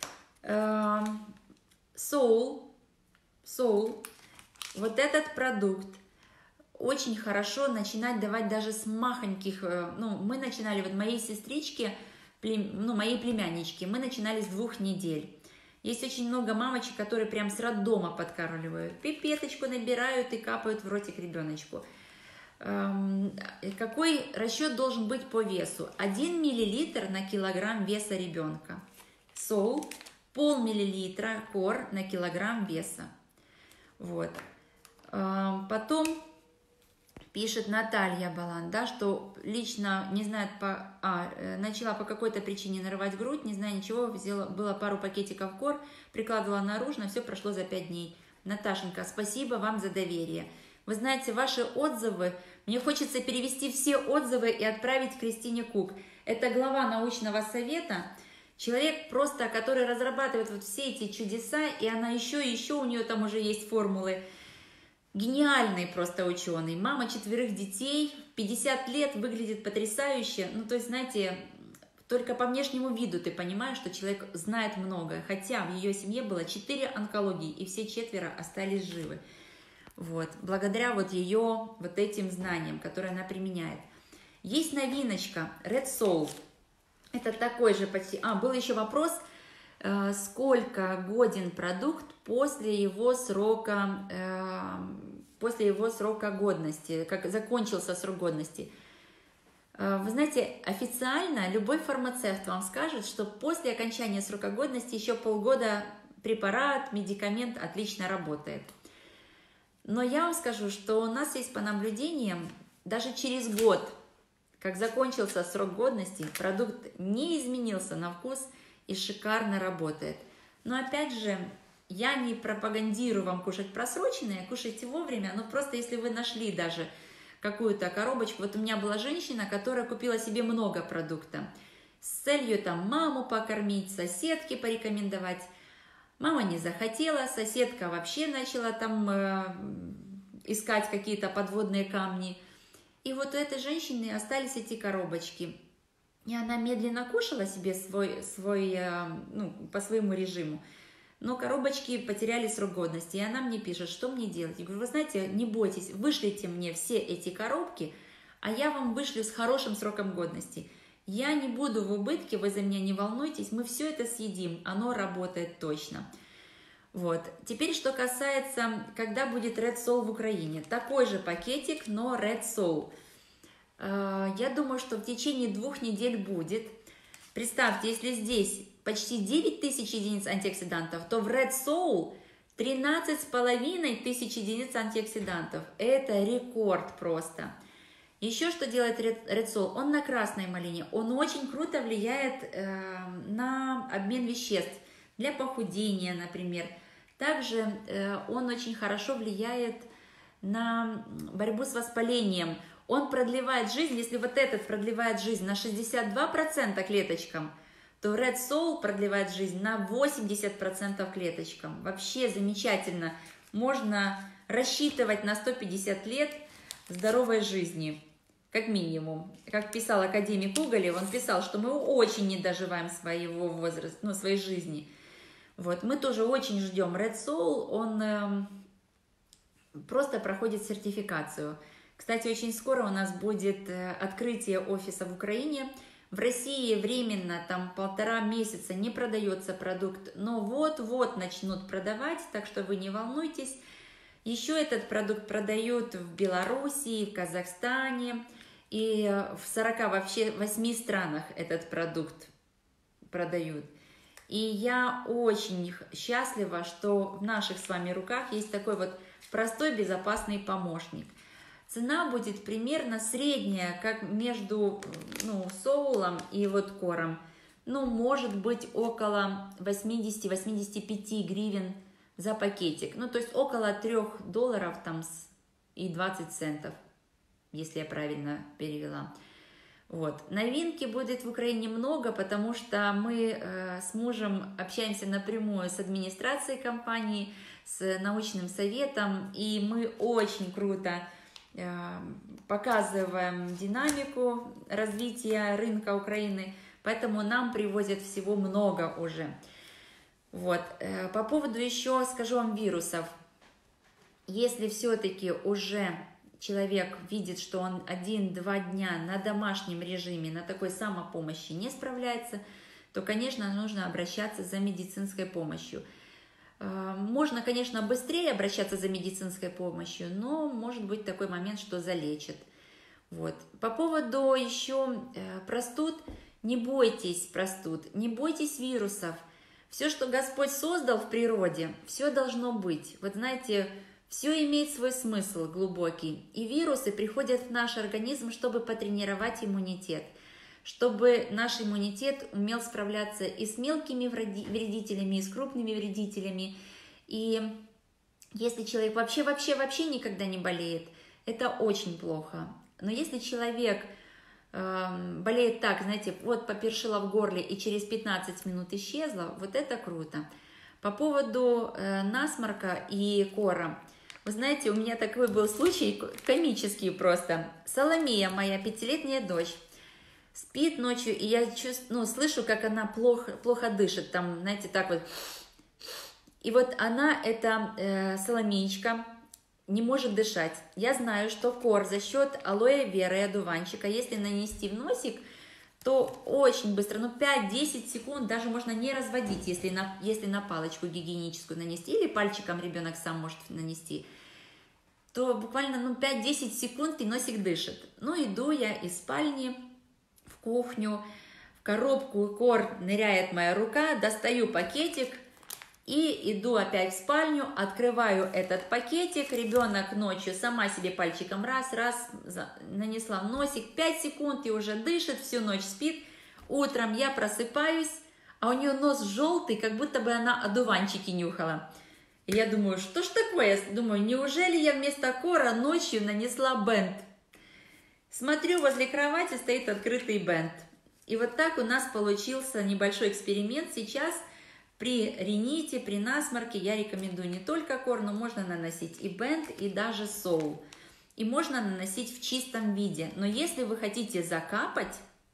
Соул, вот этот продукт очень хорошо начинать давать даже с махоньких. Мы начинали, вот моей сестричке, моей племянничке, мы начинали с 2 недель. Есть очень много мамочек, которые прям с роддома подкармливают. Пипеточку набирают и капают в ротик ребеночку. Какой расчет должен быть по весу? 1 мл на килограмм веса ребенка. Сол, пол-миллилитра кор на килограмм веса. Вот. Потом пишет Наталья Балан, да, что лично не знает, начала по какой-то причине нарывать грудь, не знаю ничего, было пару пакетиков кор, прикладывала наружно, все прошло за 5 дней. Наташенька, спасибо вам за доверие. Вы знаете, ваши отзывы, мне хочется перевести все отзывы и отправить Кристине Кук. Это глава научного совета, человек просто, который разрабатывает вот все эти чудеса, и она еще у нее там уже есть формулы. Гениальный просто ученый, мама 4 детей, 50 лет, выглядит потрясающе. То есть, знаете, только по внешнему виду ты понимаешь, что человек знает многое. Хотя в ее семье было 4 онкологии, и все 4 остались живы. Вот, благодаря вот ее вот этим знаниям, которые она применяет. Есть новиночка Red Soul. Это такой же почти... был еще вопрос, сколько годен продукт после его срока годности, как закончился срок годности. Вы знаете, официально любой фармацевт вам скажет, что после окончания срока годности еще полгода препарат, медикамент отлично работает. Но я вам скажу, что у нас есть по наблюдениям, даже через год, как закончился срок годности, продукт не изменился на вкус и шикарно работает. Но опять же, я не пропагандирую вам кушать просроченное, кушайте вовремя, но просто если вы нашли даже какую-то коробочку. Вот у меня была женщина, которая купила себе много продукта с целью там маму покормить, соседке порекомендовать. Мама не захотела, соседка вообще начала там искать какие-то подводные камни. И вот у этой женщины остались эти коробочки. И она медленно кушала себе по своему режиму. Но коробочки потеряли срок годности. И она мне пишет, что мне делать. Я говорю, вы знаете, не бойтесь, вышлите мне все эти коробки, а я вам вышлю с хорошим сроком годности. Я не буду в убытке, вы за меня не волнуйтесь, мы все это съедим, оно работает точно. Вот. Теперь, что касается, когда будет Red Soul в Украине. Такой же пакетик, но Red Soul. Я думаю, что в течение 2 недель будет. Представьте, если здесь почти 9000 единиц антиоксидантов, то в Red Soul 13500 единиц антиоксидантов. Это рекорд просто. Еще что делает Red Soul? Он на красной малине. Он очень круто влияет на обмен веществ для похудения, например. Также он очень хорошо влияет на борьбу с воспалением. Он продлевает жизнь. Если вот этот продлевает жизнь на 62% клеточкам, то Red Soul продлевает жизнь на 80% клеточкам. Вообще замечательно. Можно рассчитывать на 150 лет здоровой жизни. как минимум. Как писал академик Уголев, он писал, что мы очень не доживаем своего возраста, ну, своей жизни. Вот, мы тоже очень ждем. Red Soul, он просто проходит сертификацию. Кстати, очень скоро у нас будет открытие офиса в Украине. В России временно, там 1,5 месяца не продается продукт, но вот-вот начнут продавать, так что вы не волнуйтесь. Еще этот продукт продают в Белоруссии, в Казахстане и в 48 странах этот продукт продают. И я очень счастлива, что в наших с вами руках есть такой вот простой, безопасный помощник. Цена будет примерно средняя, как между соулом и вот кором. Ну, может быть, около 80-85 гривен за пакетик. Ну, то есть около $3 там и 20 центов, если я правильно перевела. Вот. Новинки будет в Украине много, потому что мы с мужем общаемся напрямую с администрацией компании, с научным советом, и мы очень круто показываем динамику развития рынка Украины, поэтому нам привозят всего много уже. Вот. По поводу еще скажу вам вирусов. Если все-таки уже человек видит, что он 1-2 дня на домашнем режиме, на такой самопомощи не справляется, то, конечно, нужно обращаться за медицинской помощью. Можно, конечно, быстрее обращаться за медицинской помощью, но может быть такой момент, что залечат. Вот. По поводу еще простуд, не бойтесь простуд, не бойтесь вирусов. Все, что Господь создал в природе, все должно быть. Вот знаете, все имеет свой смысл глубокий. И вирусы приходят в наш организм, чтобы потренировать иммунитет, чтобы наш иммунитет умел справляться и с мелкими вредителями, и с крупными вредителями. И если человек вообще никогда не болеет, это очень плохо. Но если человек болеет так, знаете, вот попершило в горле и через 15 минут исчезло, вот это круто. По поводу насморка и кора. Вы знаете, у меня такой был случай, комический просто. Соломея, моя 5-летняя дочь, спит ночью, и я слышу, как она плохо дышит, там, знаете, так вот. И вот она, эта Соломеечка, не может дышать. Я знаю, что кор за счет алоэ веры и одуванчика, если нанести в носик, то очень быстро, 5-10 секунд, даже можно не разводить, если на палочку гигиеническую нанести, или пальчиком ребенок сам может нанести, то буквально 5-10 секунд и носик дышит. Ну, иду я из спальни в кухню, в коробку кор ныряет моя рука, достаю пакетик, и иду опять в спальню, открываю этот пакетик, ребенок ночью сама себе пальчиком раз нанесла в носик, 5 секунд и уже дышит, всю ночь спит. Утром я просыпаюсь, а у нее нос желтый, как будто бы она одуванчики нюхала. И я думаю, что ж такое? Думаю, неужели я вместо кора ночью нанесла бэнд? Смотрю, возле кровати стоит открытый бэнд. И вот так у нас получился небольшой эксперимент. Сейчас при рините, при насморке я рекомендую не только кор, но можно наносить и бэнд, и даже соул. И можно наносить в чистом виде. Но если вы хотите закапать,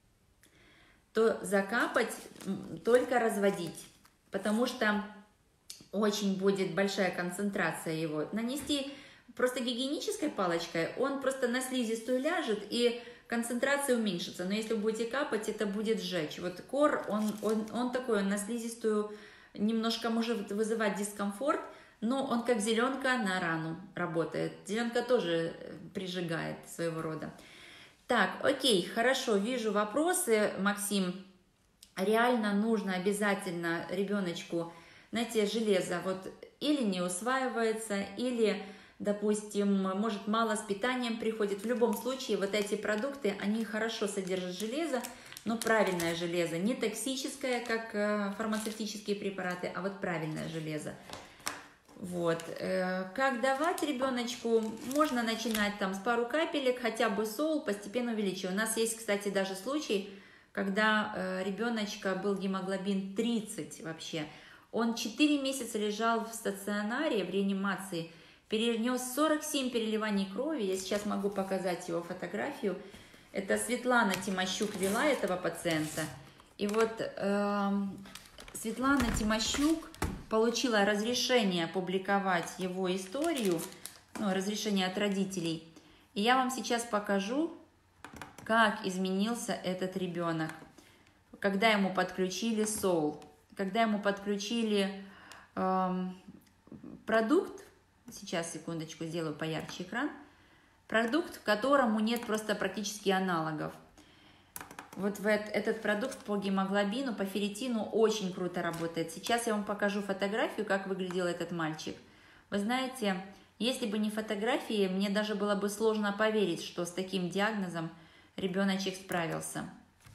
то закапать только разводить, потому что очень будет большая концентрация его. Нанести просто гигиенической палочкой, он просто на слизистую ляжет и концентрация уменьшится. Но если вы будете капать, это будет сжечь. Вот кор, он такой, он на слизистую немножко может вызывать дискомфорт, но он как зеленка на рану работает. Зеленка тоже прижигает своего рода. Так, окей, хорошо, вижу вопросы, Максим. Реально нужно обязательно ребеночку, знаете, железо вот или не усваивается, или, допустим, может мало с питанием приходит. В любом случае вот эти продукты, они хорошо содержат железо, но правильное железо, не токсическое, как фармацевтические препараты, а вот правильное железо. Вот. Как давать ребеночку? Можно начинать там с пару капелек, хотя бы соул, постепенно увеличивать. У нас есть, кстати, даже случай, когда ребеночка был гемоглобин 30 вообще. Он 4 месяца лежал в стационаре, в реанимации, перенес 47 переливаний крови. Я сейчас могу показать его фотографию. Это Светлана Тимощук вела этого пациента. И вот Светлана Тимощук получила разрешение опубликовать его историю, ну, разрешение от родителей. И я вам сейчас покажу, как изменился этот ребенок, когда ему подключили Soul, когда ему подключили продукт, сейчас, секундочку, сделаю поярче экран, продукт, которому нет просто практически аналогов. Вот этот продукт по гемоглобину, по ферритину очень круто работает. Сейчас я вам покажу фотографию, как выглядел этот мальчик. Вы знаете, если бы не фотографии, мне даже было бы сложно поверить, что с таким диагнозом ребеночек справился.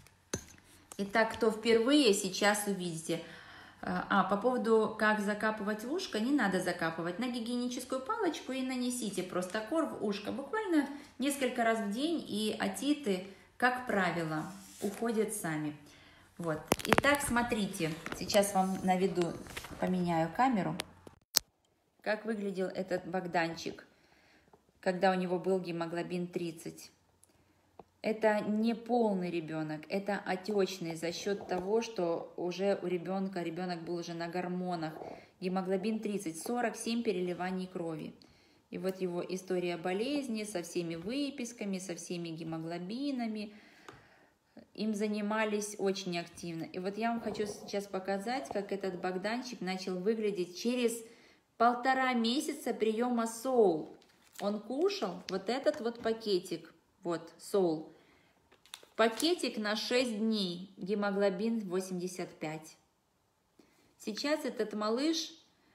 Итак, кто впервые, сейчас увидите. По поводу, как закапывать в ушко, не надо закапывать. На гигиеническую палочку и нанесите просто кор в ушко. Буквально несколько раз в день, и отиты, как правило, уходят сами. Вот. Итак, смотрите. Сейчас вам наведу, поменяю камеру. Как выглядел этот Богданчик, когда у него был гемоглобин 30. Это не полный ребенок, это отечный за счет того, что уже у ребенок был уже на гормонах. Гемоглобин 30, 47 переливаний крови. И вот его история болезни со всеми выписками, со всеми гемоглобинами. Им занимались очень активно. И вот я вам хочу сейчас показать, как этот Богданчик начал выглядеть через 1,5 месяца приема Soul. Он кушал вот этот вот пакетик. Вот, Soul. Пакетик на 6 дней, гемоглобин 85. Сейчас этот малыш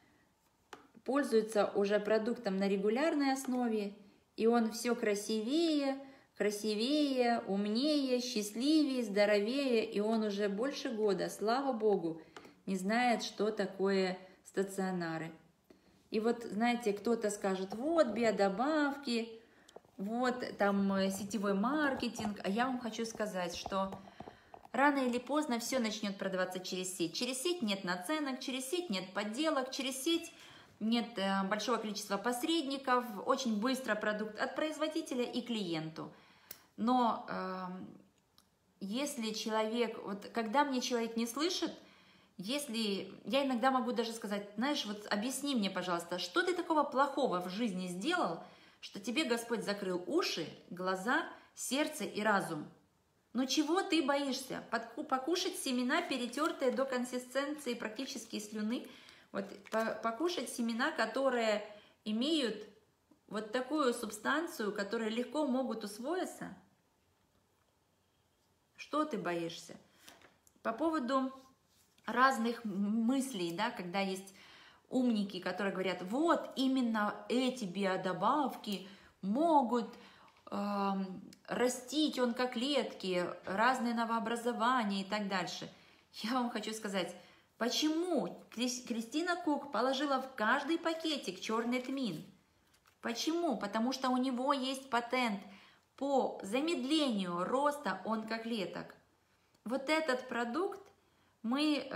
пользуется уже продуктом на регулярной основе, и он все красивее, красивее, умнее, счастливее, здоровее, и он уже больше года, слава богу, не знает, что такое стационары. И вот, знаете, кто-то скажет, вот, биодобавки, вот там сетевой маркетинг, а я вам хочу сказать, что рано или поздно все начнет продаваться через сеть. Через сеть нет наценок, через сеть нет подделок, через сеть нет большого количества посредников, очень быстро продукт от производителя и клиенту. Но если человек, вот когда мне человек не слышит, если я иногда могу даже сказать, знаешь, вот объясни мне, пожалуйста, что ты такого плохого в жизни сделал, что тебе Господь закрыл уши, глаза, сердце и разум. Но чего ты боишься? Покушать семена, перетертые до консистенции практически слюны, вот, покушать семена, которые имеют вот такую субстанцию, которые легко могут усвоиться. Что ты боишься? По поводу разных мыслей, да, когда есть умники, которые говорят, вот именно эти биодобавки могут растить онкоклетки, разные новообразования и так дальше. Я вам хочу сказать, почему Кристина Кук положила в каждый пакетик черный тмин? Почему? Потому что у него есть патент по замедлению роста онкоклеток. Вот этот продукт мы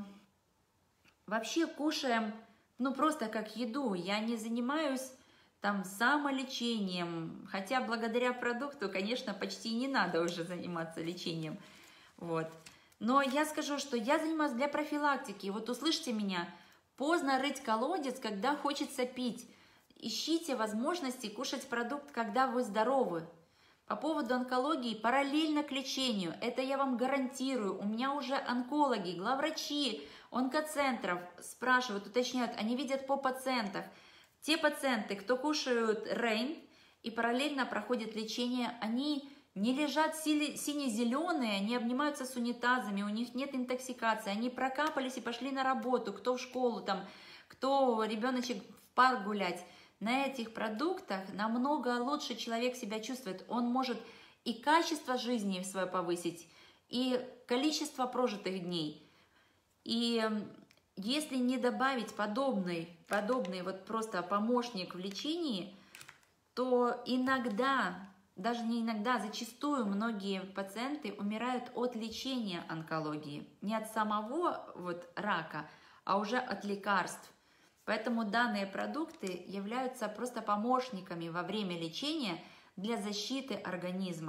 вообще кушаем, ну, просто как еду. Я не занимаюсь там самолечением, хотя благодаря продукту, конечно, почти не надо уже заниматься лечением. Вот. Но я скажу, что я занимаюсь для профилактики. Вот услышьте меня, поздно рыть колодец, когда хочется пить. Ищите возможности кушать продукт, когда вы здоровы. По поводу онкологии, параллельно к лечению, это я вам гарантирую, у меня уже онкологи, главврачи онкоцентров спрашивают, уточняют, они видят по пациентах. Те пациенты, кто кушают Рейн и параллельно проходят лечение, они не лежат сине-зеленые, не обнимаются с унитазами, у них нет интоксикации, они прокапались и пошли на работу, кто в школу, там, кто ребеночек в парк гулять. На этих продуктах намного лучше человек себя чувствует. Он может и качество жизни свое повысить, и количество прожитых дней. И если не добавить подобный вот просто помощник в лечении, то иногда, даже не иногда, зачастую многие пациенты умирают от лечения онкологии. Не от самого вот рака, а уже от лекарств. Поэтому данные продукты являются просто помощниками во время лечения для защиты организма.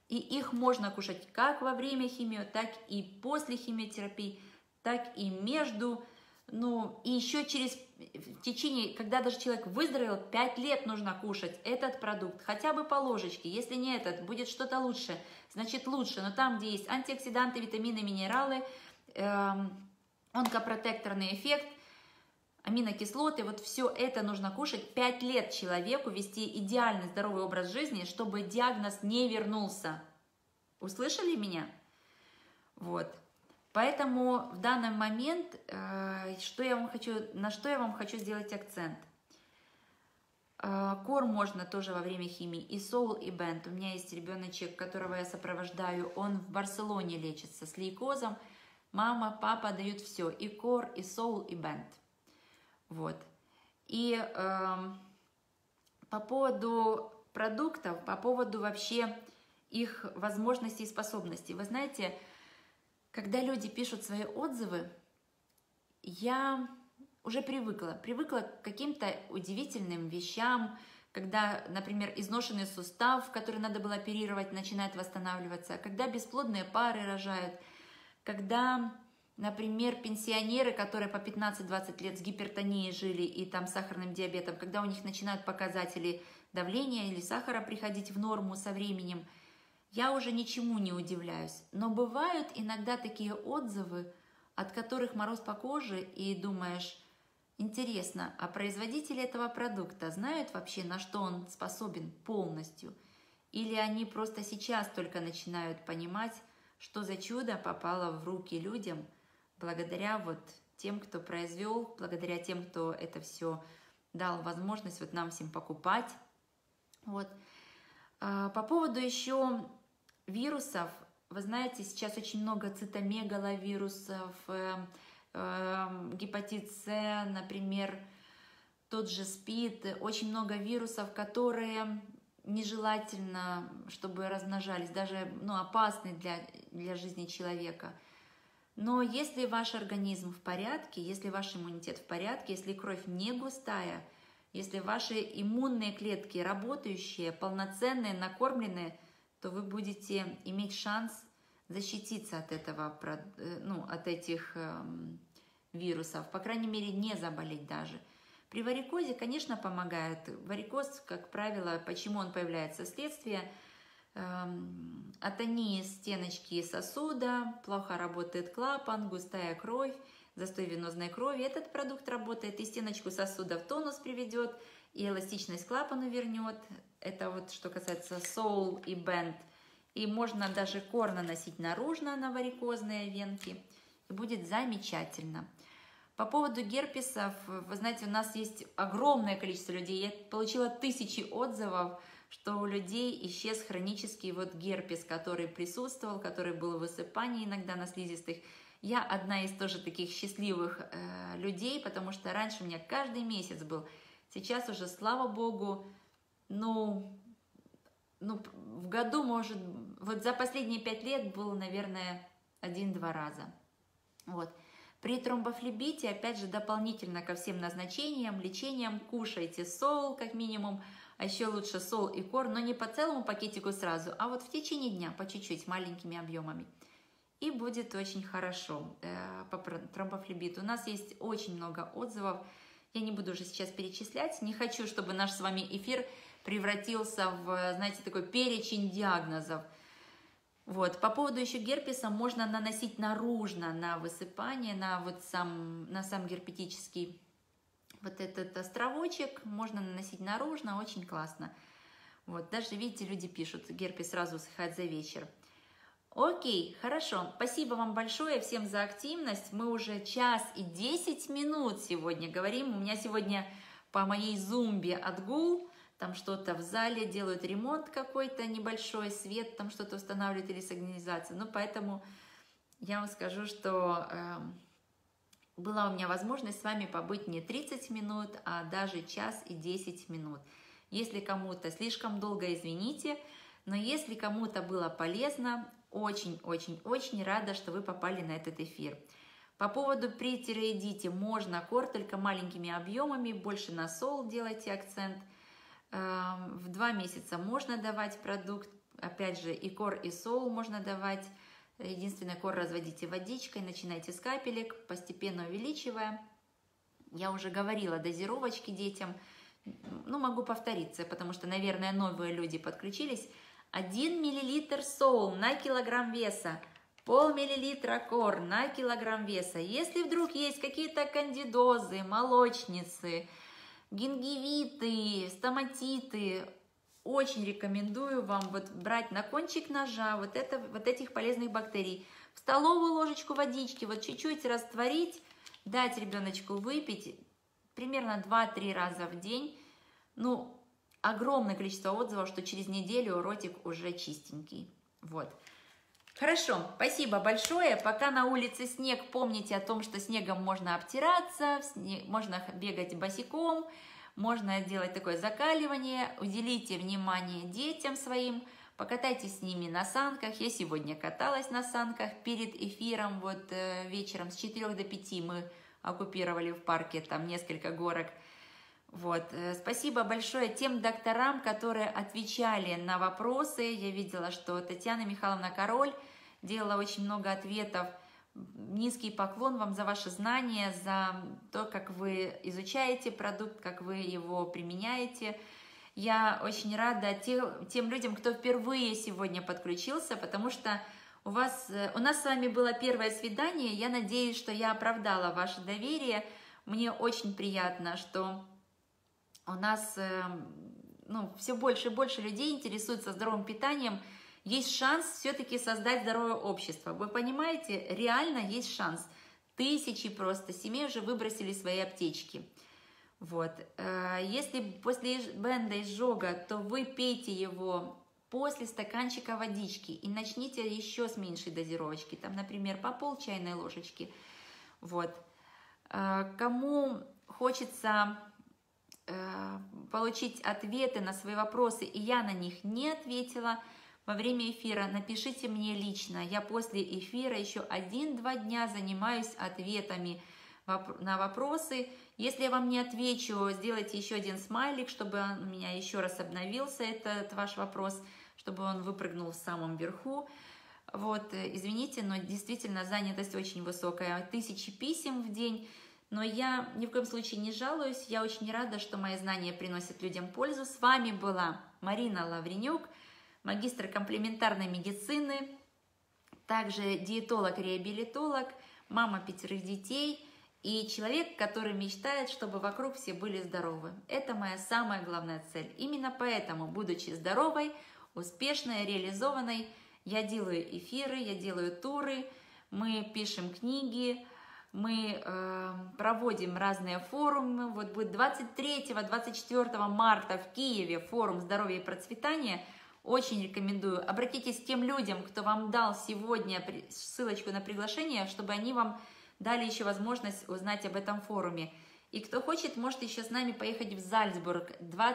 И их можно кушать как во время химио, так и после химиотерапии, так и между, ну, и еще в течение, когда даже человек выздоровел, 5 лет нужно кушать этот продукт, хотя бы по ложечке. Если не этот, будет что-то лучше, значит лучше. Но там, где есть антиоксиданты, витамины, минералы, онкопротекторный эффект, аминокислоты, вот все это нужно кушать 5 лет человеку, вести идеальный здоровый образ жизни, чтобы диагноз не вернулся. Услышали меня? Вот. Поэтому в данный момент, на что я вам хочу сделать акцент. Кор можно тоже во время химии, и сол, и бенд. У меня есть ребеночек, которого я сопровождаю, он в Барселоне лечится с лейкозом. Мама, папа дают все, и кор, и сол, и бенд. Вот. И по поводу продуктов, по поводу вообще их возможностей и способностей. Вы знаете, когда люди пишут свои отзывы, я уже привыкла к каким-то удивительным вещам, когда, например, изношенный сустав, который надо было оперировать, начинает восстанавливаться, когда бесплодные пары рожают, когда, например, пенсионеры, которые по 15-20 лет с гипертонией жили и там сахарным диабетом, когда у них начинают показатели давления или сахара приходить в норму со временем, я уже ничему не удивляюсь. Но бывают иногда такие отзывы, от которых мороз по коже, и думаешь, интересно, а производители этого продукта знают вообще, на что он способен полностью? Или они просто сейчас только начинают понимать, что за чудо попало в руки людям, благодаря вот тем, кто произвел, благодаря тем, кто это все дал возможность вот нам всем покупать. Вот. По поводу еще вирусов, вы знаете, сейчас очень много цитомегаловирусов, гепатит С, например, тот же СПИД, очень много вирусов, которые нежелательно, чтобы размножались, даже опасны для жизни человека. Но если ваш организм в порядке, если ваш иммунитет в порядке, если кровь не густая, если ваши иммунные клетки работающие, полноценные, накормленные, то вы будете иметь шанс защититься от от этих вирусов, по крайней мере, не заболеть даже. При варикозе, конечно, помогает. Варикоз, как правило, почему он появляется? Следствие атонии стеночки сосуда, плохо работает клапан, густая кровь, застой венозной крови. Этот продукт работает и стеночку сосуда в тонус приведет, и эластичность клапану вернет. Это вот что касается сол и бенд. И можно даже кор наносить наружно на варикозные венки, и будет замечательно. По поводу герпесов, вы знаете, у нас есть огромное количество людей. Я получила 1000 отзывов, что у людей исчез хронический герпес, который присутствовал, который был в высыпании иногда на слизистых. Я одна из тоже таких счастливых людей, потому что раньше у меня каждый месяц был. Сейчас уже, слава богу, в году, может, вот за последние 5 лет было, наверное, 1-2 раза. Вот. При тромбофлебите, опять же, дополнительно ко всем назначениям, лечениям, кушайте сол, как минимум, а еще лучше сол и кор, но не по целому пакетику сразу, а вот в течение дня, по чуть-чуть, маленькими объемами. И будет очень хорошо по тромбофлебиту. У нас есть очень много отзывов, я не буду уже сейчас перечислять, не хочу, чтобы наш с вами эфир превратился в, знаете, такой перечень диагнозов. Вот. По поводу еще герпеса, можно наносить наружно на высыпание, на сам герпетический вот этот островочек, можно наносить наружно, очень классно. Вот. Даже, видите, люди пишут, герпес сразу усыхает за вечер. Окей, хорошо, спасибо вам большое всем за активность. Мы уже 1 час и 10 минут сегодня говорим. У меня сегодня по моей зумбе отгул. Там что-то в зале делают, ремонт какой-то небольшой, свет там что-то устанавливают или сигнализацию. Поэтому я вам скажу, что была у меня возможность с вами побыть не 30 минут, а даже 1 час и 10 минут. Если кому-то слишком долго, извините, но если кому-то было полезно, очень-очень-очень рада, что вы попали на этот эфир. По поводу при тиреоидите можно кор, только маленькими объемами, больше на сол делайте акцент. В 2 месяца можно давать продукт, опять же, и кор, и соул можно давать. Единственное, кор разводите водичкой, начинайте с капелек, постепенно увеличивая. Я уже говорила дозировочки детям, ну, могу повториться, потому что, наверное, новые люди подключились. 1 мл соул на килограмм веса, пол-миллилитра кор на килограмм веса. Если вдруг есть какие-то кандидозы, молочницы, гингивиты, стоматиты, очень рекомендую вам вот брать на кончик ножа вот этих полезных бактерий. В столовую ложечку водички вот чуть-чуть растворить, дать ребеночку выпить примерно 2-3 раза в день. Ну, огромное количество отзывов, что через неделю ротик уже чистенький. Вот. Хорошо, спасибо большое. Пока на улице снег, помните о том, что снегом можно обтираться, можно бегать босиком, можно делать такое закаливание. Уделите внимание детям своим, покатайтесь с ними на санках. Я сегодня каталась на санках перед эфиром, вот вечером с 4 до 5 мы оккупировали в парке там несколько горок. Вот. Спасибо большое тем докторам, которые отвечали на вопросы. Я видела, что Татьяна Михайловна Король делала очень много ответов. Низкий поклон вам за ваши знания, за то, как вы изучаете продукт, как вы его применяете. Я очень рада тем людям, кто впервые сегодня подключился, потому что у нас с вами было первое свидание. Я надеюсь, что я оправдала ваше доверие. Мне очень приятно, что у нас все больше и больше людей интересуются здоровым питанием. Есть шанс все-таки создать здоровое общество. Вы понимаете, реально есть шанс. Тысячи просто семей уже выбросили свои аптечки. Вот. Если после бенда изжога, то вы пейте его после стаканчика водички и начните еще с меньшей дозировочки. Там, например, по пол чайной ложечки. Вот. Кому хочется получить ответы на свои вопросы, и я на них не ответила во время эфира, напишите мне лично. Я после эфира еще 1-2 дня занимаюсь ответами на вопросы. Если я вам не отвечу, сделайте еще один смайлик, чтобы у меня еще раз обновился этот ваш вопрос, чтобы он выпрыгнул в самом верху. Вот, извините, но действительно занятость очень высокая, 1000 писем в день. Но я ни в коем случае не жалуюсь, я очень рада, что мои знания приносят людям пользу. С вами была Марина Лавренюк, магистр комплементарной медицины, также диетолог-реабилитолог, мама 5 детей и человек, который мечтает, чтобы вокруг все были здоровы. Это моя самая главная цель. Именно поэтому, будучи здоровой, успешной, реализованной, я делаю эфиры, я делаю туры, мы пишем книги, мы проводим разные форумы. Вот будет 23-24 марта в Киеве форум здоровья и процветания. Очень рекомендую. Обратитесь к тем людям, кто вам дал сегодня ссылочку на приглашение, чтобы они вам дали еще возможность узнать об этом форуме. И кто хочет, может еще с нами поехать в Зальцбург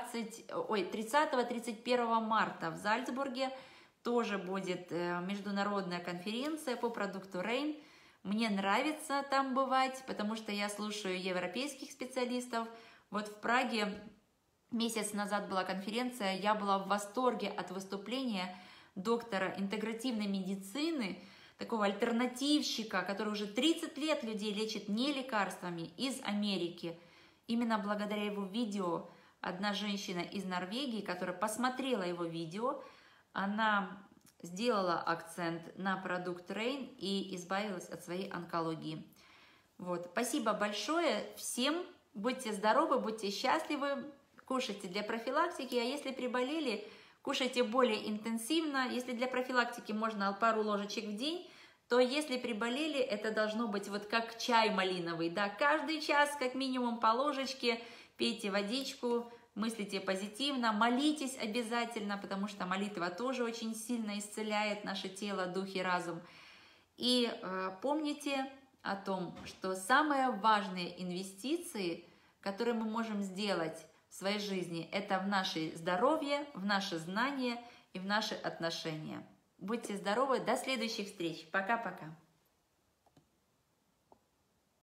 30-31 марта. В Зальцбурге тоже будет международная конференция по продукту Rain. Мне нравится там бывать, потому что я слушаю европейских специалистов. Вот в Праге месяц назад была конференция, я была в восторге от выступления доктора интегративной медицины, такого альтернативщика, который уже 30 лет людей лечит не лекарствами, из Америки. Именно благодаря его видео одна женщина из Норвегии, которая посмотрела его видео, она сделала акцент на продукт Rain и избавилась от своей онкологии. Вот. Спасибо большое всем, будьте здоровы, будьте счастливы, кушайте для профилактики, а если приболели, кушайте более интенсивно. Если для профилактики можно пару ложечек в день, то если приболели, это должно быть вот как чай малиновый, да, каждый час как минимум по ложечке, пейте водичку, мыслите позитивно, молитесь обязательно, потому что молитва тоже очень сильно исцеляет наше тело, дух и разум. И помните о том, что самые важные инвестиции, которые мы можем сделать в своей жизни, это в наше здоровье, в наши знания и в наши отношения. Будьте здоровы, до следующих встреч. Пока-пока.